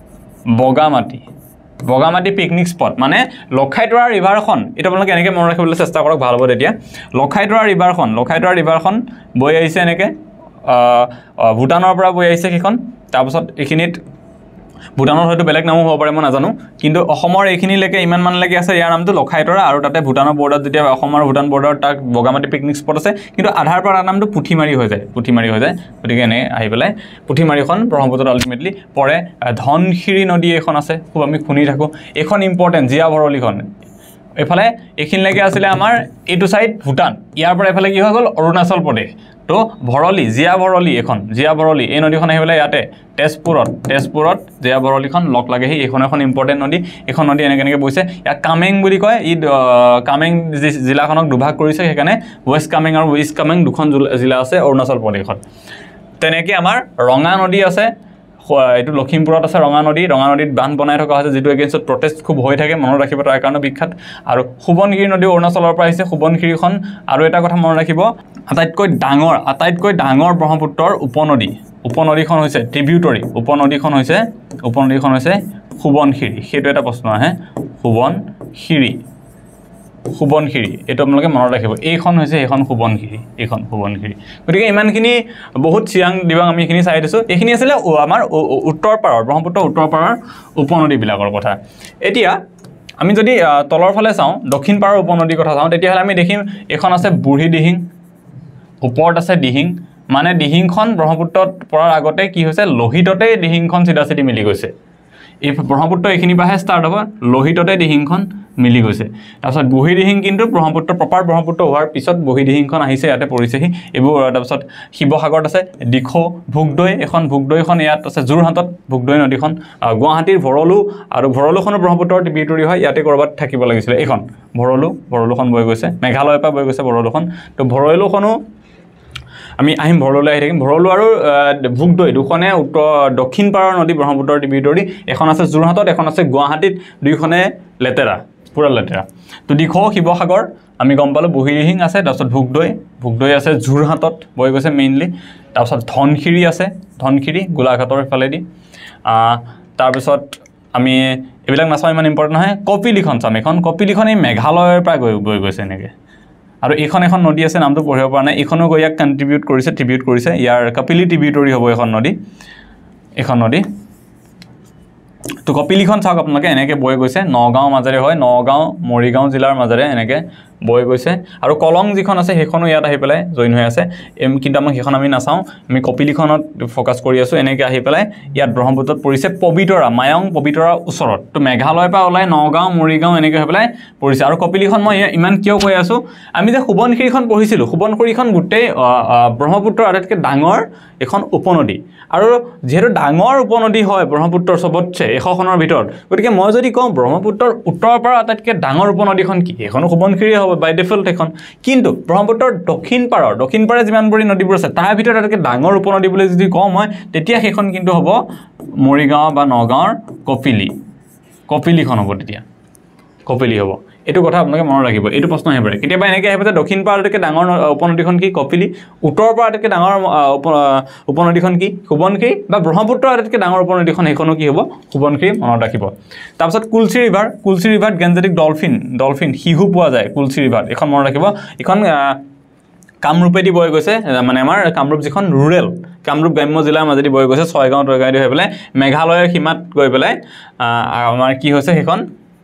বগামাটি পিকনিক স্পট মানে লখাইতৰা ৰিভাৰখন এটা আপোনালোকে এনেকৈ মনত ৰাখিবলৈ চেষ্টা কৰক ভাল হ'ব তেতিয়া লখাইতৰা ৰিভাৰখন বৈ আহিছে এনেকৈ ভুটানৰ পৰা বৈ আহিছে সেইখন তাৰপিছত এইখিনিত ভুটানৰ হয়তো বেলেগ নামো হ'ব পাৰে মই নাজানো কিন্তু অসমৰ এইখিনিলৈকে ইমান মানলৈকে আছে ইয়াৰ নামটো লখাইতৰা আৰু তাতে ভুটানৰ বৰ্ডাৰত যেতিয়া অসম আৰু ভুটান বৰ্ডাৰত তাক বগামাটি পিকনিক স্পট আছে কিন্তু আধাৰ পৰা নামটো পুঠিমাৰি হৈ যায় গতিকে এনে আহি পেলাই পুঠিমাৰিখন ব্ৰহ্মপুত্ৰত আল্টিমেটলি পৰে ধনশিৰি নদী এখন আছে খুব আমি শুনি থাকোঁ এইখন ইম্পৰ্টেণ্ট জিয়া ভৰলীখন এফালে এইখিনিলৈকে আছিলে আমাৰ এইটো সাইড ভুটান ইয়াৰ পৰা এফালে কি হৈ গ'ল অৰুণাচল প্ৰদেশ তো ভৰলী জিয়া ভৰলী এই নদীখন আহি পেলাই ইয়াতে তেজপুৰত জিয়া ভৰলীখন লগ লাগেহি এইখন এখন ইম্পৰ্টেণ্ট নদী এইখন নদী এনেকৈ বৈছে ইয়াক কামেং বুলি কয় ই কামেং জিলাখনক দুভাগ কৰিছে সেইকাৰণে ৱেষ্ট কামেং আৰু ইষ্ট কামেং দুখন জিলা আছে অৰুণাচল প্ৰদেশত তেনেকৈ আমাৰ ৰঙা নদী আছে এইটো লখিমপুৰত আছে ৰঙা নদীত বান্ধ বনাই থকা হৈছে যেটো এগেইনষ্ট প্ৰটেষ্ট খুব হৈ থাকে মনত ৰাখিব তাৰ কাৰণে বিখ্যাত আৰু সোৱণশিৰি নদী অৰুণাচলৰ পৰা আহিছে সোৱণশিৰিখন আৰু এটা কথা মনত ৰাখিব আটাইতকৈ ডাঙৰ ব্ৰহ্মপুত্ৰৰ উপনদীখন হৈছে ট্ৰিবিউটৰি উপনদীখন হৈছে সোৱণশিৰি সেইটো এটা প্ৰশ্ন আহে সোৱণশিৰি এইটো আপোনালোকে মনত ৰাখিব এইখন হৈছে এইখন সোৱণশিৰি গতিকে ইমানখিনি বহুত চিৰাং দিবাং আমি এইখিনি চাই দিছোঁ এইখিনি আছিলে আমাৰ উত্তৰ পাৰৰ ব্ৰহ্মপুত্ৰ উত্তৰ পাৰৰ উপনদীবিলাকৰ কথা এতিয়া আমি যদি তলৰ ফালে চাওঁ দক্ষিণ পাৰৰ উপনদীৰ কথা চাওঁ তেতিয়াহ'লে আমি দেখিম এখন আছে বুঢ়ী দিহিং ওপৰত আছে দিহিং মানে দিহিংখন ব্ৰহ্মপুত্ৰত পৰাৰ আগতে কি হৈছে লোহিততে দিহিংখন চিধাচিধি মিলি গৈছে এই ব্ৰহ্মপুত্ৰ এইখিনি পৰাহে ষ্টাৰ্ট হ'ব লোহিততে দিহিংখন মিলি গৈছে তাৰপিছত বুঢ়ী দিহিং কিন্তু ব্ৰহ্মপুত্ৰ প্ৰপাৰ ব্ৰহ্মপুত্ৰ হোৱাৰ পিছত বুঢ়ী দিহিংখন আহিছে ইয়াতে পৰিছেহি এইবোৰ তাৰপিছত শিৱসাগৰত আছে দিখৌ ভোগদৈখন ইয়াত আছে যোৰহাটত ভোগদৈ নদীখন গুৱাহাটীৰ ভৰলু আৰু ভৰলুখনো ব্ৰহ্মপুত্ৰৰ ট্ৰিবিউটৰি হয় ইয়াতে ক'ৰবাত থাকিব লাগিছিলে এইখন ভৰলুখন বৈ গৈছে মেঘালয়ৰ পৰা বৈ গৈছে ভৰলুখন তো ভৰলুখনো আমি আহিম ভৰলুলৈ আহি থাকিম ভৰলু আৰু ভোগদৈ দুখনে দক্ষিণ পাৰৰ নদী ব্ৰহ্মপুত্ৰৰ ট্ৰিবিউটৰি এখন আছে যোৰহাটত এখন আছে গুৱাহাটীত দুইখনে পুৰা লেতেৰা তো দিখৌ শিৱসাগৰ আমি গম পালোঁ বুঢ়ী দিহিং আছে তাৰপিছত ভোগদৈ আছে যোৰহাটত বৈ গৈছে মেইনলি তাৰপিছত ধনশিৰি গোলাঘাটৰ ফালেদি তাৰপিছত আমি এইবিলাক নাচাওঁ ইমান ইম্পৰ্টেণ্ট নহয় কপিলিখন চাম কপিলিখন এই মেঘালয়ৰ পৰা বৈ গৈছে এনেকৈ আৰু এখন নদী আছে নামটো পঢ়িব পৰা নাই এইখনো গৈ ইয়াক ট্ৰিবিউট কৰিছে ইয়াৰ কপিলি ট্ৰিবিউটৰি হ'ব এখন নদী তো কপিলিখন চাওক আপোনালোকে এনেকৈ বৈ গৈছে নগাঁও মাজেৰে হয় নগাঁও মৰিগাঁও জিলাৰ মাজেৰে এনেকৈ বৈ গৈছে আৰু কলং যিখন আছে সেইখনো ইয়াত আহি পেলাই জইন হৈ আছে কিন্তু আমাক সেইখন আমি নাচাওঁ আমি কপিলিখনত ফ'কাছ কৰি আছোঁ এনেকৈ আহি পেলাই ইয়াত ব্ৰহ্মপুত্ৰত পৰিছে মায়ং পবিতৰা ওচৰত তো মেঘালয়ৰ পৰা ওলাই নগাঁও মৰিগাঁও এনেকৈ হৈ পেলাই পৰিছে আৰু কপিলিখন মই ইমান কিয় কৈ আছোঁ আমি যে সোৱণশিৰিখন পঢ়িছিলোঁ সোৱণশিৰিখন গোটেই ব্ৰহ্মপুত্ৰৰ আটাইতকৈ ডাঙৰ এখন উপনদী আৰু যেহেতু ডাঙৰ উপনদী হয় ব্ৰহ্মপুত্ৰৰ চবতছে 100খনৰ ভিতৰত গতিকে মই যদি কওঁ ব্ৰহ্মপুত্ৰৰ উত্তৰ পাৰৰ আটাইতকৈ ডাঙৰ উপনদীখন কি সেইখনো সোৱণশিৰিয়ে হ'ব বাই ডিফল্ট এখন কিন্তু ব্ৰহ্মপুত্ৰৰ দক্ষিণ পাৰে যিমানবোৰ নদীবোৰ আছে তাৰ ভিতৰত আটাইতকৈ ডাঙৰ উপনদী বুলি যদি কওঁ মই তেতিয়া সেইখন কিন্তু হ'ব মৰিগাঁও বা নগাঁৱৰ কপিলিখন হ'ব তেতিয়া কপিলি হ'ব এইটো কথা আপোনালোকে মনত ৰাখিব এইটো প্ৰশ্ন আহিব পাৰে কেতিয়াবা এনেকৈ আহিব যে দক্ষিণ পাৰলৈকে ডাঙৰ উপনদীখন কি কপিলি উত্তৰ পাৰলৈকে ডাঙৰ উপনদীখন কি সোৱণশিৰি বা ব্ৰহ্মপুত্ৰৰ আটাইতকৈ ডাঙৰ উপনদীখন সেইখনো কি হ'ব সোৱণশিৰি মনত ৰাখিব তাৰপিছত কুলচি ৰিভাৰত গেঞ্জেটিক ডলফিন শিহু পোৱা যায় কুলচি ৰিভাৰত এইখন মনত ৰাখিব এইখন কামৰূপেদি বৈ গৈছে মানে আমাৰ কামৰূপ যিখন ৰুৰেল কামৰূপ গ্ৰাম্য জিলাৰ মাজেদি বৈ গৈছে ছয়গাঁও তৈগাঁওদি হৈ পেলাই মেঘালয়ৰ সীমাত গৈ পেলাই আমাৰ কি হৈছে সেইখন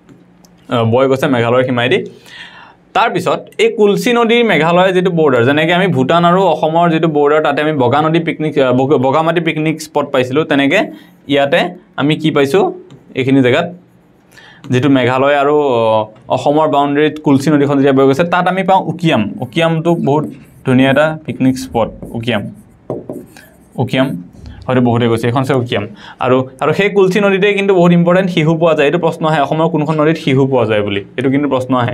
বৈ গৈছে মেঘালয়ৰ সীমাইদি তাৰপিছত এই কুলচি নদীৰ মেঘালয়ৰ যিটো বৰ্ডাৰ যেনেকৈ আমি ভূটান আৰু অসমৰ যিটো বৰ্ডাৰ তাতে আমি বগামাটি পিকনিক স্পট পাইছিলোঁ তেনেকৈ ইয়াতে আমি কি পাইছোঁ এইখিনি জেগাত যেটো মেঘালয় আৰু অসমৰ বাউণ্ডাৰীত কুলচি নদীখন যেতিয়া বৈ গৈছে তাত আমি পাওঁ উকিয়ামটো বহুত ধুনীয়া এটা পিকনিক স্পট উকিয়াম হয়তো বহুতে গৈছে এখন আছে উকিয়াম আৰু সেই কুলচি নদীতে কিন্তু বহুত ইম্পৰ্টেণ্ট শিহু পোৱা যায় এইটো প্ৰশ্ন আহে অসমৰ কোনখন নদীত শিহু পোৱা যায় বুলি এইটো কিন্তু প্ৰশ্ন আহে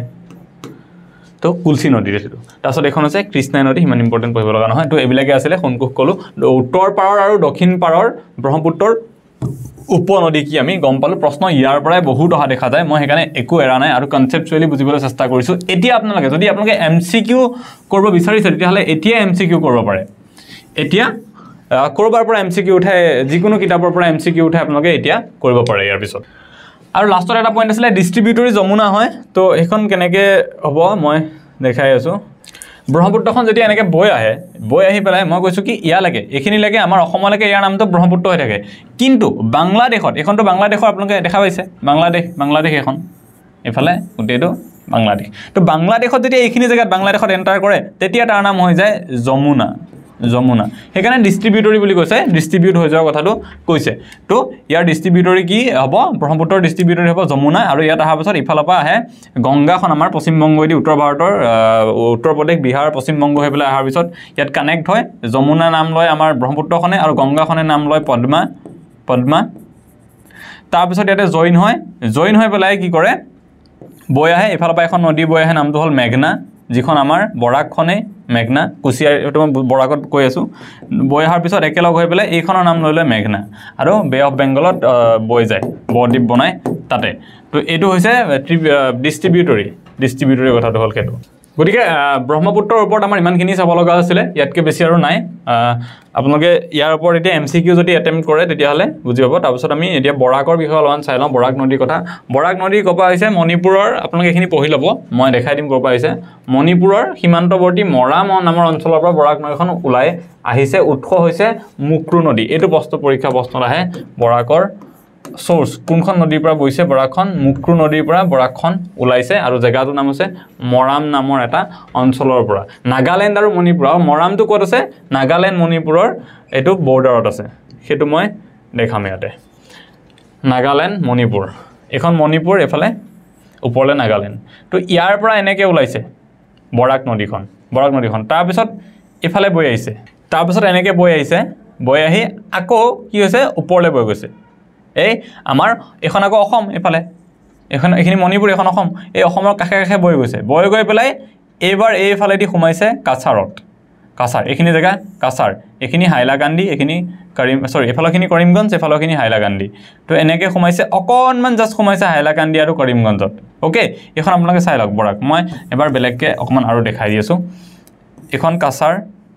তো কুলচি নদী সেইটো তাৰপিছত এখন আছে কৃষ্ণাই নদী ইমান ইম্পৰ্টেণ্ট পঢ়িব লগা নহয় তো এইবিলাকে আছিলে সংকোষ ক'লোঁ উত্তৰ পাৰৰ আৰু দক্ষিণ পাৰৰ ব্ৰহ্মপুত্ৰৰ উপনদী কি আমি গম পালো প্ৰশ্ন ইয়াৰ পৰাই বহুত অহা দেখা যায় মই হেকানে একো এৰা নাই আৰু কনসেপচুয়ালি বুজিবলৈ চেষ্টা কৰিছো এতিয়া আপোনালোকে যদি আপোনালোকে এমসিকিউ কৰিব বিচাৰিছে তেতিয়াহলে এতিয়া এমসিকিউ কৰিব পাৰে এতিয়া কৰবাৰ পৰা এমসিকিউ উঠাই যিকোনো কিতাপৰ পৰা এমসিকিউ উঠাই আপোনালোকে এতিয়া কৰিব পাৰে ইয়াৰ পিছত আৰু লাষ্টৰ এটা পইণ্ট আছিল ডিস্ট্ৰিবিউটৰি যমুনা হয় তো এখন কেনেকে হ'ব মই দেখাই আছো ব্ৰহ্মপুত্ৰখন যদি এনেকে বৈ আহি পেলাই মই কৈছো কি ইয়া লাগে এখিনি লাগে আমাৰ অসমলৈকে ইয়াৰ নামটো ব্ৰহ্মপুত্ৰ হৈ থাকে কিন্তু বাংলাদেশত এখনটো বাংলাদেশৰ আপোনালোকে দেখা পাইছে বাংলাদেশ এখন এফালে উটেটো বাংলাদেশ তো বাংলাদেশত যদি এইখিনি জায়গাত বাংলাদেশত এন্টাৰ কৰে তেতিয়া তাৰ নাম হৈ যায় যমুনা হেকানে ডিস্ট্ৰিবিউটৰি বুলি কৈছে ডিস্ট্ৰিবিউট হৈ যোৱা কথাটো কৈছে তো ইয়াৰ ডিস্ট্ৰিবিউটৰি কি হ'ব ব্ৰহ্মপুত্ৰৰ ডিস্ট্ৰিবিউটৰি হ'ব যমুনা আৰু ইয়াত অহা পাছত ইফালৰ পৰা আহে গংগাখন আমাৰ পশ্চিম বংগইদি উত্তৰ ভাৰতৰ উত্তৰ প্ৰদেশ বিহাৰ পশ্চিম বংগ হৈ পেলাই অহাৰ পিছত ইয়াত কানেক্ট হয় যমুনা নাম লয় আমাৰ ব্ৰহ্মপুত্ৰখনে আৰু গংগাখনে নাম লয় পদ্মা তাৰ পিছত ইয়াতে জইন হৈ পেলাই কি কৰে বৈ আহে ইফালৰ পৰা এখন নদী বৈ আহে নামটো হ'ল মেঘনা যিখন আমাৰ বৰাকখনে মেঘনা কুছিয়াৰ এটো বৰাকত কৈ আছো বৈ অহাৰ পিছত একেলগ হৈ পেলাই এইখনৰ নাম লৈ মেঘনা আৰু বে অফ বেংগলত বৈ যায় বদ্বীপ বনাই তাতে তো এটো হৈছে ডিস্ট্ৰিবিউটৰি কথাটো হ'ল কেটো গতিকে ব্ৰহ্মপুত্ৰৰ ওপৰত আমাৰ ইমানখিনি চাব লগা আছিল ইয়াতকে বেছি আৰু নাই আপোনালোকে ইয়াৰ ওপৰত এতিয়া এমসিকিউ যদি এটেম্প্ট কৰে তেতিয়াহলে বুজি পাব তাৰ পিছত আমি এতিয়া বৰাকৰ বিষয়ে অলপমান চাই লওঁ বৰাক নদীৰ কথা বৰাক নদী কপা হৈছে মণিপুৰৰ আপোনালোকে এখিনি পঢ়ি ল'ব মই দেখাই দিম কপা হৈছে মণিপুৰৰ সীমান্তৱৰ্তী মৰাম নামৰ অঞ্চলৰ পৰা বৰাক নদীখন ওলাই আহিছে উৎস হৈছে মুক্ৰু নদী এটো পৰীক্ষা প্ৰশ্নত আহে বৰাকৰ সোর্স কোনখন নদীৰ পৰা বৈছে বৰাকখন মুক্ৰু নদীৰ পৰা বৰাকখন ওলাইছে আৰু জায়গাটোৰ নাম হৈছে মৰাম নামৰ এটা অঞ্চলৰ পৰা নাগালেণ্ড আৰু মণিপুৰ আৰু মৰামটো ক'ত আছে নাগালেণ্ড মণিপুৰৰ এটো বৰ্ডাৰত আছে হেতু মই দেখাম ইয়াতে নাগালেণ্ড মণিপুৰ এখন মণিপুৰ এফালে ওপৰলে নাগালেণ্ড তো ইয়াৰ পৰা এনেকে ওলাইছে বৰাক নদীখন তাৰ পিছত এফালে বৈ আহিছে তাৰ পিছত এনেকে বৈ আহি আকৌ কি হৈছে ওপৰলে বৈ গৈছে এই আমাৰ এখন আকৌ অসম এফালে এখিনি মণিপুৰ এখন অসম এই অসমৰ কাষে বৈ গৈছে বৈ গৈ পেলাই এবাৰ এইফালেদি সোমাইছে কাছাৰ এখিনি জায়গা কাছাৰ এখিনি হাইলাকান্দি এখিনি এফালখিনি কৰিমগঞ্জ এফালখিনি হাইলাকান্দি তো এনেকে সোমাইছে অকনমান জাস্ট সোমাইছে হাইলাকান্দি আৰু কৰিমগঞ্জত ওকে এখন আপোনালোকে চাই লওক বৰাক মই এবাৰ বেলেগকে অকমান আৰু দেখাই দি আছো এখন কাছাৰ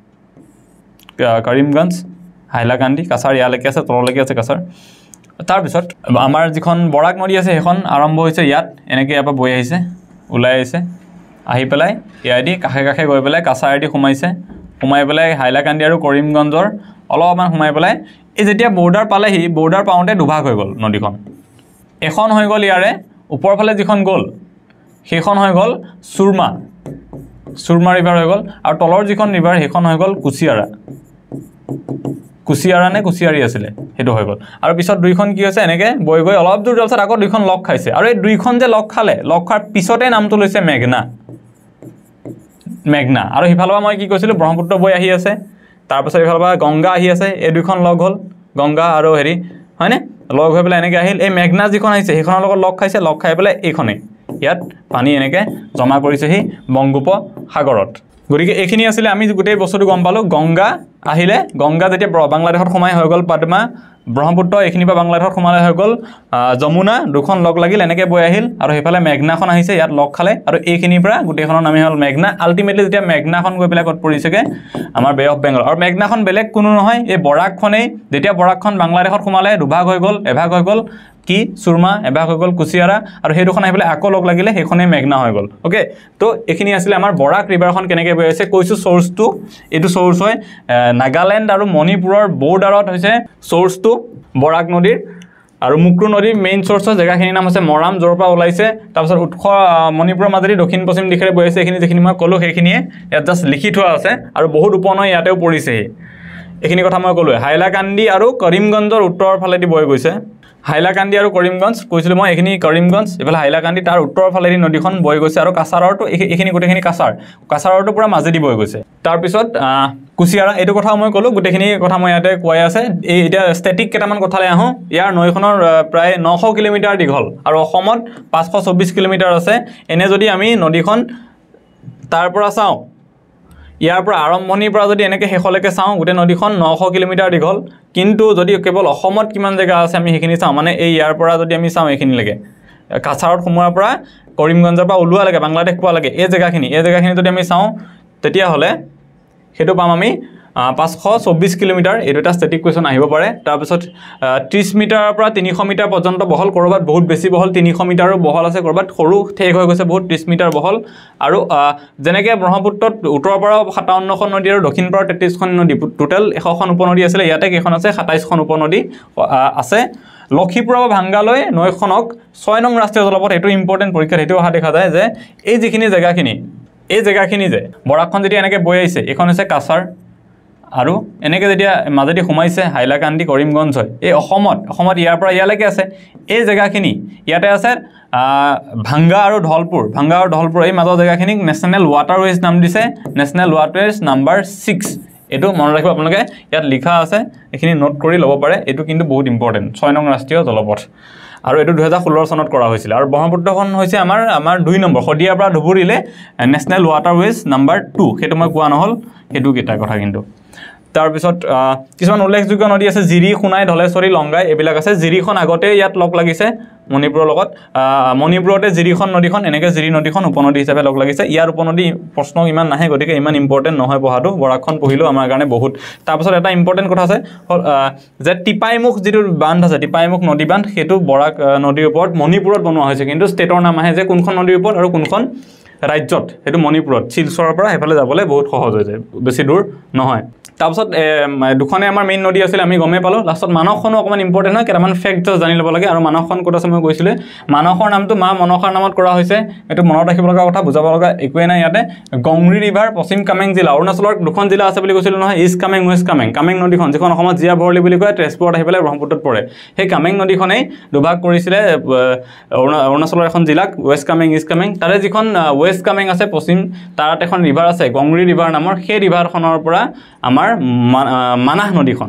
কৰিমগঞ্জ হাইলাকান্দি কাছাৰ ইয়ালৈকে আছে তললৈকে আছে কাছাৰ তাৰ পিছত আমাৰ যিখন বৰাক নদী আছে হেখন আৰম্ভ হৈছে ইয়াত এনেকে ইয়াৰ পৰা বৈ আহিছে ওলাই আহিছে আহি পেলাই ইয়াদি কাষে গৈ পেলাই কাছাৰদি সোমাই পেলাই হাইলাকান্দি আৰু কৰিমগঞ্জৰ অলপমান সোমাই পেলাই এই যেতিয়া বৰ্ডাৰ পালেহি বৰ্ডাৰ পাওঁতে দুভাগ হৈ গ'ল নদীখন এখন হৈ গ'ল ইয়াৰে ওপৰ ফালে যিখন গ'ল সেইখন হৈ গ'ল সুৰমা ৰিভাৰ হৈ গ'ল আৰু তলৰ যিখন ৰিভাৰ সেইখন হৈ গ'ল কুছিয়াৰা নে কুছিয়াৰী আছিলে হেতু হৈ গ'ল আৰু পিছত দুইখন কি হৈছে এনেকে বৈ গৈ অলপ দূৰ যাওঁছত আকৌ দুইখন লগ খাইছে আৰু এই দুইখন যে লগ খাৰ পিছতে নামটো লৈছে মেঘনা আৰু হিফালৰ পৰা মই কি কৈছিলো ব্ৰহ্মপুত্ৰ বৈ আহি আছে তাৰ পিছত হিফালৰ পৰা গংগা আহি আছে এই দুইখন লগ হ'ল গংগা আৰু হেৰি হয়নে লগ হৈ পেলাই এনেকে আহিল এই মেঘনা যিখন আহিছে সেইখনৰ লগত লগ খাই পেলাই এইখনে ইয়াত পানী এনেকে জমা কৰিছেহি বংগোপসাগৰত গতিকে এইখিনি আছিল আমি গোটেই বস্তুটো গম পালো গংগা আহিলে গংগা যেতিয়া বাংলাদেশত সোমাই হৈ গ'ল পদ্মা ব্ৰহ্মপুত্ৰ এইখিনি পৰা বাংলাদেশত সোমালে হৈ গ'ল যমুনা দুখন লগ লাগিল এনেকে বৈ আহিল আৰু হেফালে মেঘনাখন আহিছে ইয়াত লগ খালে আৰু এইখিনিৰ পৰা গোটেইখনৰ নামে হ'ল মেঘনা আলটিমেটলি যেতিয়া মেঘনাখন গৈ পেলাই কত পৰিছেগে আমাৰ বে অফ বেংগল আৰু মেঘনাখন বেলেগ কোনো নহয় এই বৰাকখনেই যেতিয়া বৰাকখন বাংলাদেশত সোমালে দুভাগ হৈ গ'ল এভাগ হৈ গ'ল কি সুৰমা এভাগ হৈ গ'ল কুছিয়াৰা আৰু সেই দুখন আহি পেলাই আকৌ লগ লাগিলে সেইখনে মেঘনা হৈ গ'ল ওকে তো এখিনি আছিল আমাৰ বৰাক ৰিভাৰখন কেনেকে বৈ আছে কৈছো সোৰ্সটো এটো সোৰ্স হয় নাগালেণ্ড আৰু মণিপুৰৰ বৰ্ডাৰত হৈছে সোৰ্সটো বৰাক নদীৰ আৰু মুক্ৰু নদীৰ মেইন সোৰ্সৰ জায়গাখিনিৰ নাম আছে মৰাম যৰ পৰা ওলাইছে তাৰ পিছত উৎস মণিপুৰৰ মাজেদি দক্ষিণ পশ্চিম দিশে বৈ আছে এখিনি যেখিনি মই কলো সেইখিনিয়ে ইয়াত জাস্ট লিখি থোৱা আছে আৰু বহুত উপনৈ ইয়াতেও পৰিছে এখিনি কথা মই কলো হাইলাকান্দি আৰু কৰিমগঞ্জৰ উত্তৰ ফালেদি বৈ গৈছে হাইলাকান্দি আৰু কৰিমগঞ্জ কৈছিল মই এখিনি কৰিমগঞ্জ এফালে হাইলাকান্দি তাৰ উত্তৰ ফালেদি নদীখন বৈ গৈছে আৰু কাছাৰৰটো এখিনি গোটেইখিনি কাছাৰৰটো পুৰা মাজেদি বৈ গৈছে তাৰ পিছত কুছিয়াৰা এটো কথা মই কলো গোটেইখিনি কথা মই ইয়াতে কৈ আছে এই এটা ষ্টেটিক কেটামান কথালে আহো ইয়াৰ নৈখনৰ প্ৰায় 900 কিলোমিটাৰ দীঘল আৰু অসমত 524 কিলোমিটাৰ আছে এনে যদি আমি নদীখন তাৰ পৰা চাও ইয়াৰ পৰা আৰম্ভণিৰ পৰা যদি এনেকৈ শেষলৈকে চাওঁ গোটেই নদীখন 900 কিলোমিটাৰ দীঘল কিন্তু যদি কেৱল অসমত কিমান জেগা আছে আমি সেইখিনি চাওঁ মানে এই ইয়াৰ পৰা যদি আমি চাওঁ এইখিনিলৈকে কাছাৰত সোমোৱাৰ পৰা কৰিমগঞ্জৰ পৰা ওলোৱালৈকে বাংলাদেশ পোৱালৈকে এই জেগাখিনি যদি আমি চাওঁ তেতিয়াহ'লে সেইটো পাম আমি 524 কিলোমিটাৰ এইটো এটা ষ্টেটিক কুৱেশ্যন আহিব পাৰে তাৰপিছত 30 মিটাৰৰ পৰা 300 মিটাৰ পৰ্যন্ত বহল কৰবাত বহুত বেছি বহল 300 মিটাৰো বহল আছে কৰবাত সৰু ঠেক হৈ গৈছে বহুত 30 মিটাৰ বহল আৰু যেনেকৈ ব্ৰহ্মপুত্ৰত উত্তৰ পৰা 57খন নদী আৰু দক্ষিণ পৰা 33খন নদী টোটেল 100খন উপনদী আছিলে ইয়াতে কেইখন আছে 27খন উপনদী আছে লক্ষীপুৰ পৰা ভাংগালৈ নৈখনক 6 নং ৰাষ্ট্ৰীয় জলপথ এটো ইম্পৰ্টেন্ট পৰীক্ষাত হেতু অহা দেখা যায় যে এই যিখিনি জেগাখিনি যে বৰাকখন যেতিয়া এনেকৈ বৈ আহিছে এখন আছে কাছাৰ আৰু এনেকৈ যেতিয়া মাজেদি সোমাইছে হাইলাকান্দি কৰিমগঞ্জ হয় এই অসমত ইয়াৰ পৰা ইয়ালৈকে আছে এই জেগাখিনি ইয়াতে আছে ভাংগা আৰু ঢলপুৰ এই মাজৰ জেগাখিনিক নেশ্যনেল ৱাটাৰৱেজ নাম দিছে নেশ্যনেল ৱাটাৰৱেজ নাম্বাৰ 6 এটো মনত ৰাখিব আপোনালোকে ইয়াত লিখা আছে এখিনি নোট কৰি ল'ব পাৰে এটো কিন্তু বহুত ইম্পৰ্টেন্ট 6 নং ৰাষ্ট্ৰীয় জলপথ আৰু এটো 2016 চনত কৰা হৈছিল আৰু ব্ৰহ্মপুত্ৰখন হৈছে আমাৰ 2 নম্বৰ খদিয়াৰ পৰা ধুবুৰীলে নেশ্যনেল ৱাটাৰৱেজ নাম্বাৰ 2 হেতু মই কোৱা নহল হেতু কিটা কথা কিন্তু তাৰ পিছত কিছুমান উল্লেখযোগ্য নদী আছে জিৰি খুনাই ধলেশ্বৰী লংগাই এবিলাক আছে জিৰিখন আগতে ইয়াত লগ লাগিছে মণিপুৰৰ লগত মণিপুৰতে জিৰিখন নদীখন এনেকৈ জিৰি নদীখন উপনদী হিচাপে লগ লাগিছে ইয়াৰ উপনদী প্ৰশ্ন ইমান নাহে গতিকে ইমান ইম্পৰ্টেন্ট নহয় পঢ়াটো বৰাকখন পঢ়িলো আমাৰ কাৰণে বহুত তাৰ পিছত এটা ইম্পৰ্টেন্ট কথা আছে যে টিপাইমুখ যিটো বান্ধ আছে টিপাইমুখ নদী বান্ধ হেতু বৰাক নদীৰ ওপৰত মণিপুৰত বনোৱা হৈছে কিন্তু ষ্টেটৰ নাম আহে যে কোনখন নদীৰ ওপৰত আৰু কোনখন ৰাজ্যত হেতু মণিপুৰত শিলচৰৰ পৰা হেফালে যাবলৈ বহুত সহজ হৈ যায় বেছি দূৰ নহয় তাৰপিছত দুখনে আমাৰ মেইন নদী আছিল আমি গমে পালো লাষ্টত মানসখনো অকমান ইম্পৰ্টেন্ট হয় কেটামান ফ্যাক্ট জানি ল'ব লাগে আৰু মানসখন ক'ত আছে মই কৈছিলে মানসৰ নামটো মা মনসাৰ নামত কৰা হৈছে এটো মনত ৰাখিব লগা কথা বুজাব লগা একোৱে নাই ইয়াতে গংৰি ৰিভাৰ পশ্চিম কামেং জিলা অৰুণাচলৰ দুখন জিলা আছে বুলি কৈছিল নহয় ইষ্ট কামেং ৱেষ্ট কামেং কামেং নদীখন যিখন অসমত 𝗤𝗰𝗂𝗏 বুলি কয় তেজপুৰত আহি পেলাই ব্ৰহ্মপুত্ৰত পৰে সেই কামেং নদীখনেই দুভাগ কৰিছিলে অৰুণাচলৰ এখন জিলাক ৱেষ্ট কামেং ইষ্ট কামেং তাৰে যিখন ৱেষ্ট কামেং আছে পশ্চিম তাত এখন ৰিভাৰ আছে গংৰি ৰিভাৰ নামৰ সেই ৰিভাৰখনৰ পৰা আমাৰ মানাহ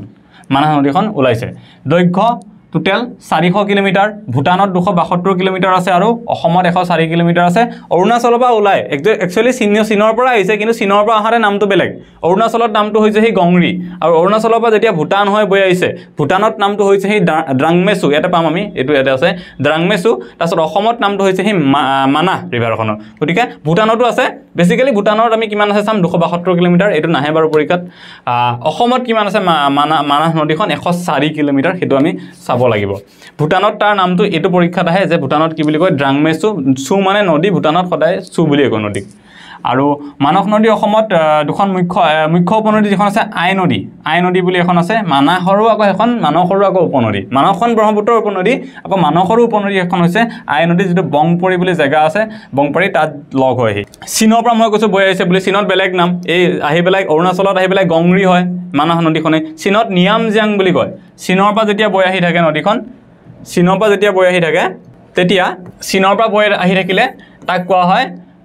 নদীখন ওলাইছে দৈৰ্ঘ্য টোটেল 400 কিলোমিটাৰ ভুটানত 272 কিলোমিটাৰ আছে আৰু অসমত 104 কিলোমিটাৰ আছে অৰুণাচলৰ পৰা ওলাই একচুয়ালি চীনৰ পৰা আহিছে কিন্তু চীনৰ পৰা আহাৰে নামটো বেলেগ অৰুণাচলত নামটো হৈছে হি গংৰি আৰু অৰুণাচলৰ পৰা যেতিয়া ভুটান হৈ বৈ আহিছে ভুটানত নামটো হৈছে হি দ্ৰাংমেচু ইয়াতে পাম আমি এটো ইয়াতে আছে দ্ৰাংমেচু তাৰছত অসমত নামটো হৈছে হি মানাহ ৰিভাৰখনৰ গতিকে ভুটানতো আছে বেসিক্যালি ভুটানত আমি কিমান আছে চাম 272 কিলোমিটাৰ এটো নাহে বাৰু পৰীক্ষাত অসমত কিমান আছে মানাহ নদীখন 104 কিলোমিটাৰ হেতু আমি চাব লাগিব ভুটানত তাৰ নামটো এটো পৰীক্ষাত আহে যে ভুটানত কি বুলি কয় দ্ৰাংমেচু সু মানে নদী ভুটানত সদায় সু বুলি কয় নদী আৰু মানস নদী অসমত দুখন মুখ্য উপনদী যিখন আছে আই নদী বুলি এখন আছে মানাহৰো আকৌ এখন মানসৰো আকৌ উপনদী মানসখন ব্ৰহ্মপুত্ৰৰ উপনদী আকৌ মানসৰো উপনদী এখন হৈছে আই নদী যেটো বংপৰি বুলি জায়গা আছে বংপৰি তাত লগ হয় চীনৰ পৰা মই কৈছো বৈ আহিছে বুলি চীনত বেলেগ নাম এই আহি বেলেগ অৰুণাচলত আহি বেলেগ গংৰি হয় মানহ নদীখনে চীনত নিয়ামজিয়াং বুলি কয় চীনৰ পৰা যেতিয়া বৈ আহি থাকে নদীখন চীনৰ পৰা যেতিয়া বৈ আহি থাকে তেতিয়া চীনৰ পৰা বৈ আহি থাকিলে তাক কোৱা হয়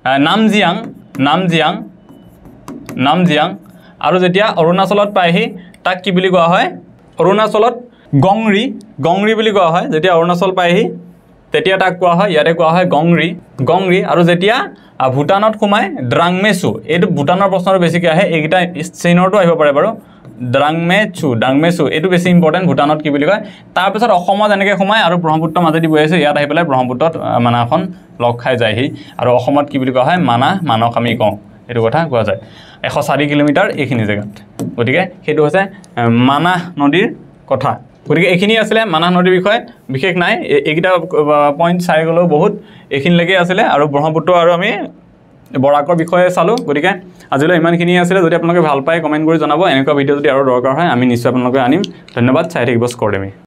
নামজিয়াং আৰু যেতিয়া অৰুণাচলত পায়হি তাক কি বুলি কোৱা হয় অৰুণাচলত গংৰি বুলি কোৱা হয় যেতিয়া অৰুণাচল পায়হি তেতিয়া তাক কোৱা হয় ইয়াতে কোৱা হয় গংৰি আৰু যেতিয়া ভুটানত সোমাই দ্ৰাংমেচু এটো ভুটানৰ প্ৰশ্নৰ বেছিকৈ আহে এইটা চীনৰটো আহিব পাৰে বাৰু দ্ৰাংমেচু এটো বেছি ইম্পৰ্টেন্ট ভুটানত কি বুলি কয় তাৰ পিছত অসমত এনেকৈ সোমাই আৰু ব্ৰহ্মপুত্ৰ মাজেদি বৈ আছে ইয়াত আহি পেলাই ব্ৰহ্মপুত্ৰত মানাহখন লগ খাই যায়হি আৰু অসমত কি বুলি কোৱা হয় মানস আমি কওঁ এটো কথা কোৱা যায় 104 কিলোমিটাৰ এইখিনি জেগাত গতিকে হেতু হৈছে মানাহ নদীৰ কথা গতিকে এইখিনি আছিল মানাহ নদীৰ বিষয়ে বিশেষ নাই এইকিটা পইণ্ট চাই গলো বহুত এইখিনি লাগি আছিল আৰু ব্ৰহ্মপুত্ৰ আৰু আমি বৰাকৰ বিষয়ে চালো গতিকে আজিলৈ ইমানখিনি আছিল যদি আপোনালোকে ভাল পায় কমেন্ট কৰি জনাব এনেকুৱা ভিডিও যদি আৰু দৰকাৰ হয় আমি নিশ্চয় আপোনালোকে আনিম ধন্যবাদ চাই থাকিব স্কৰডেমি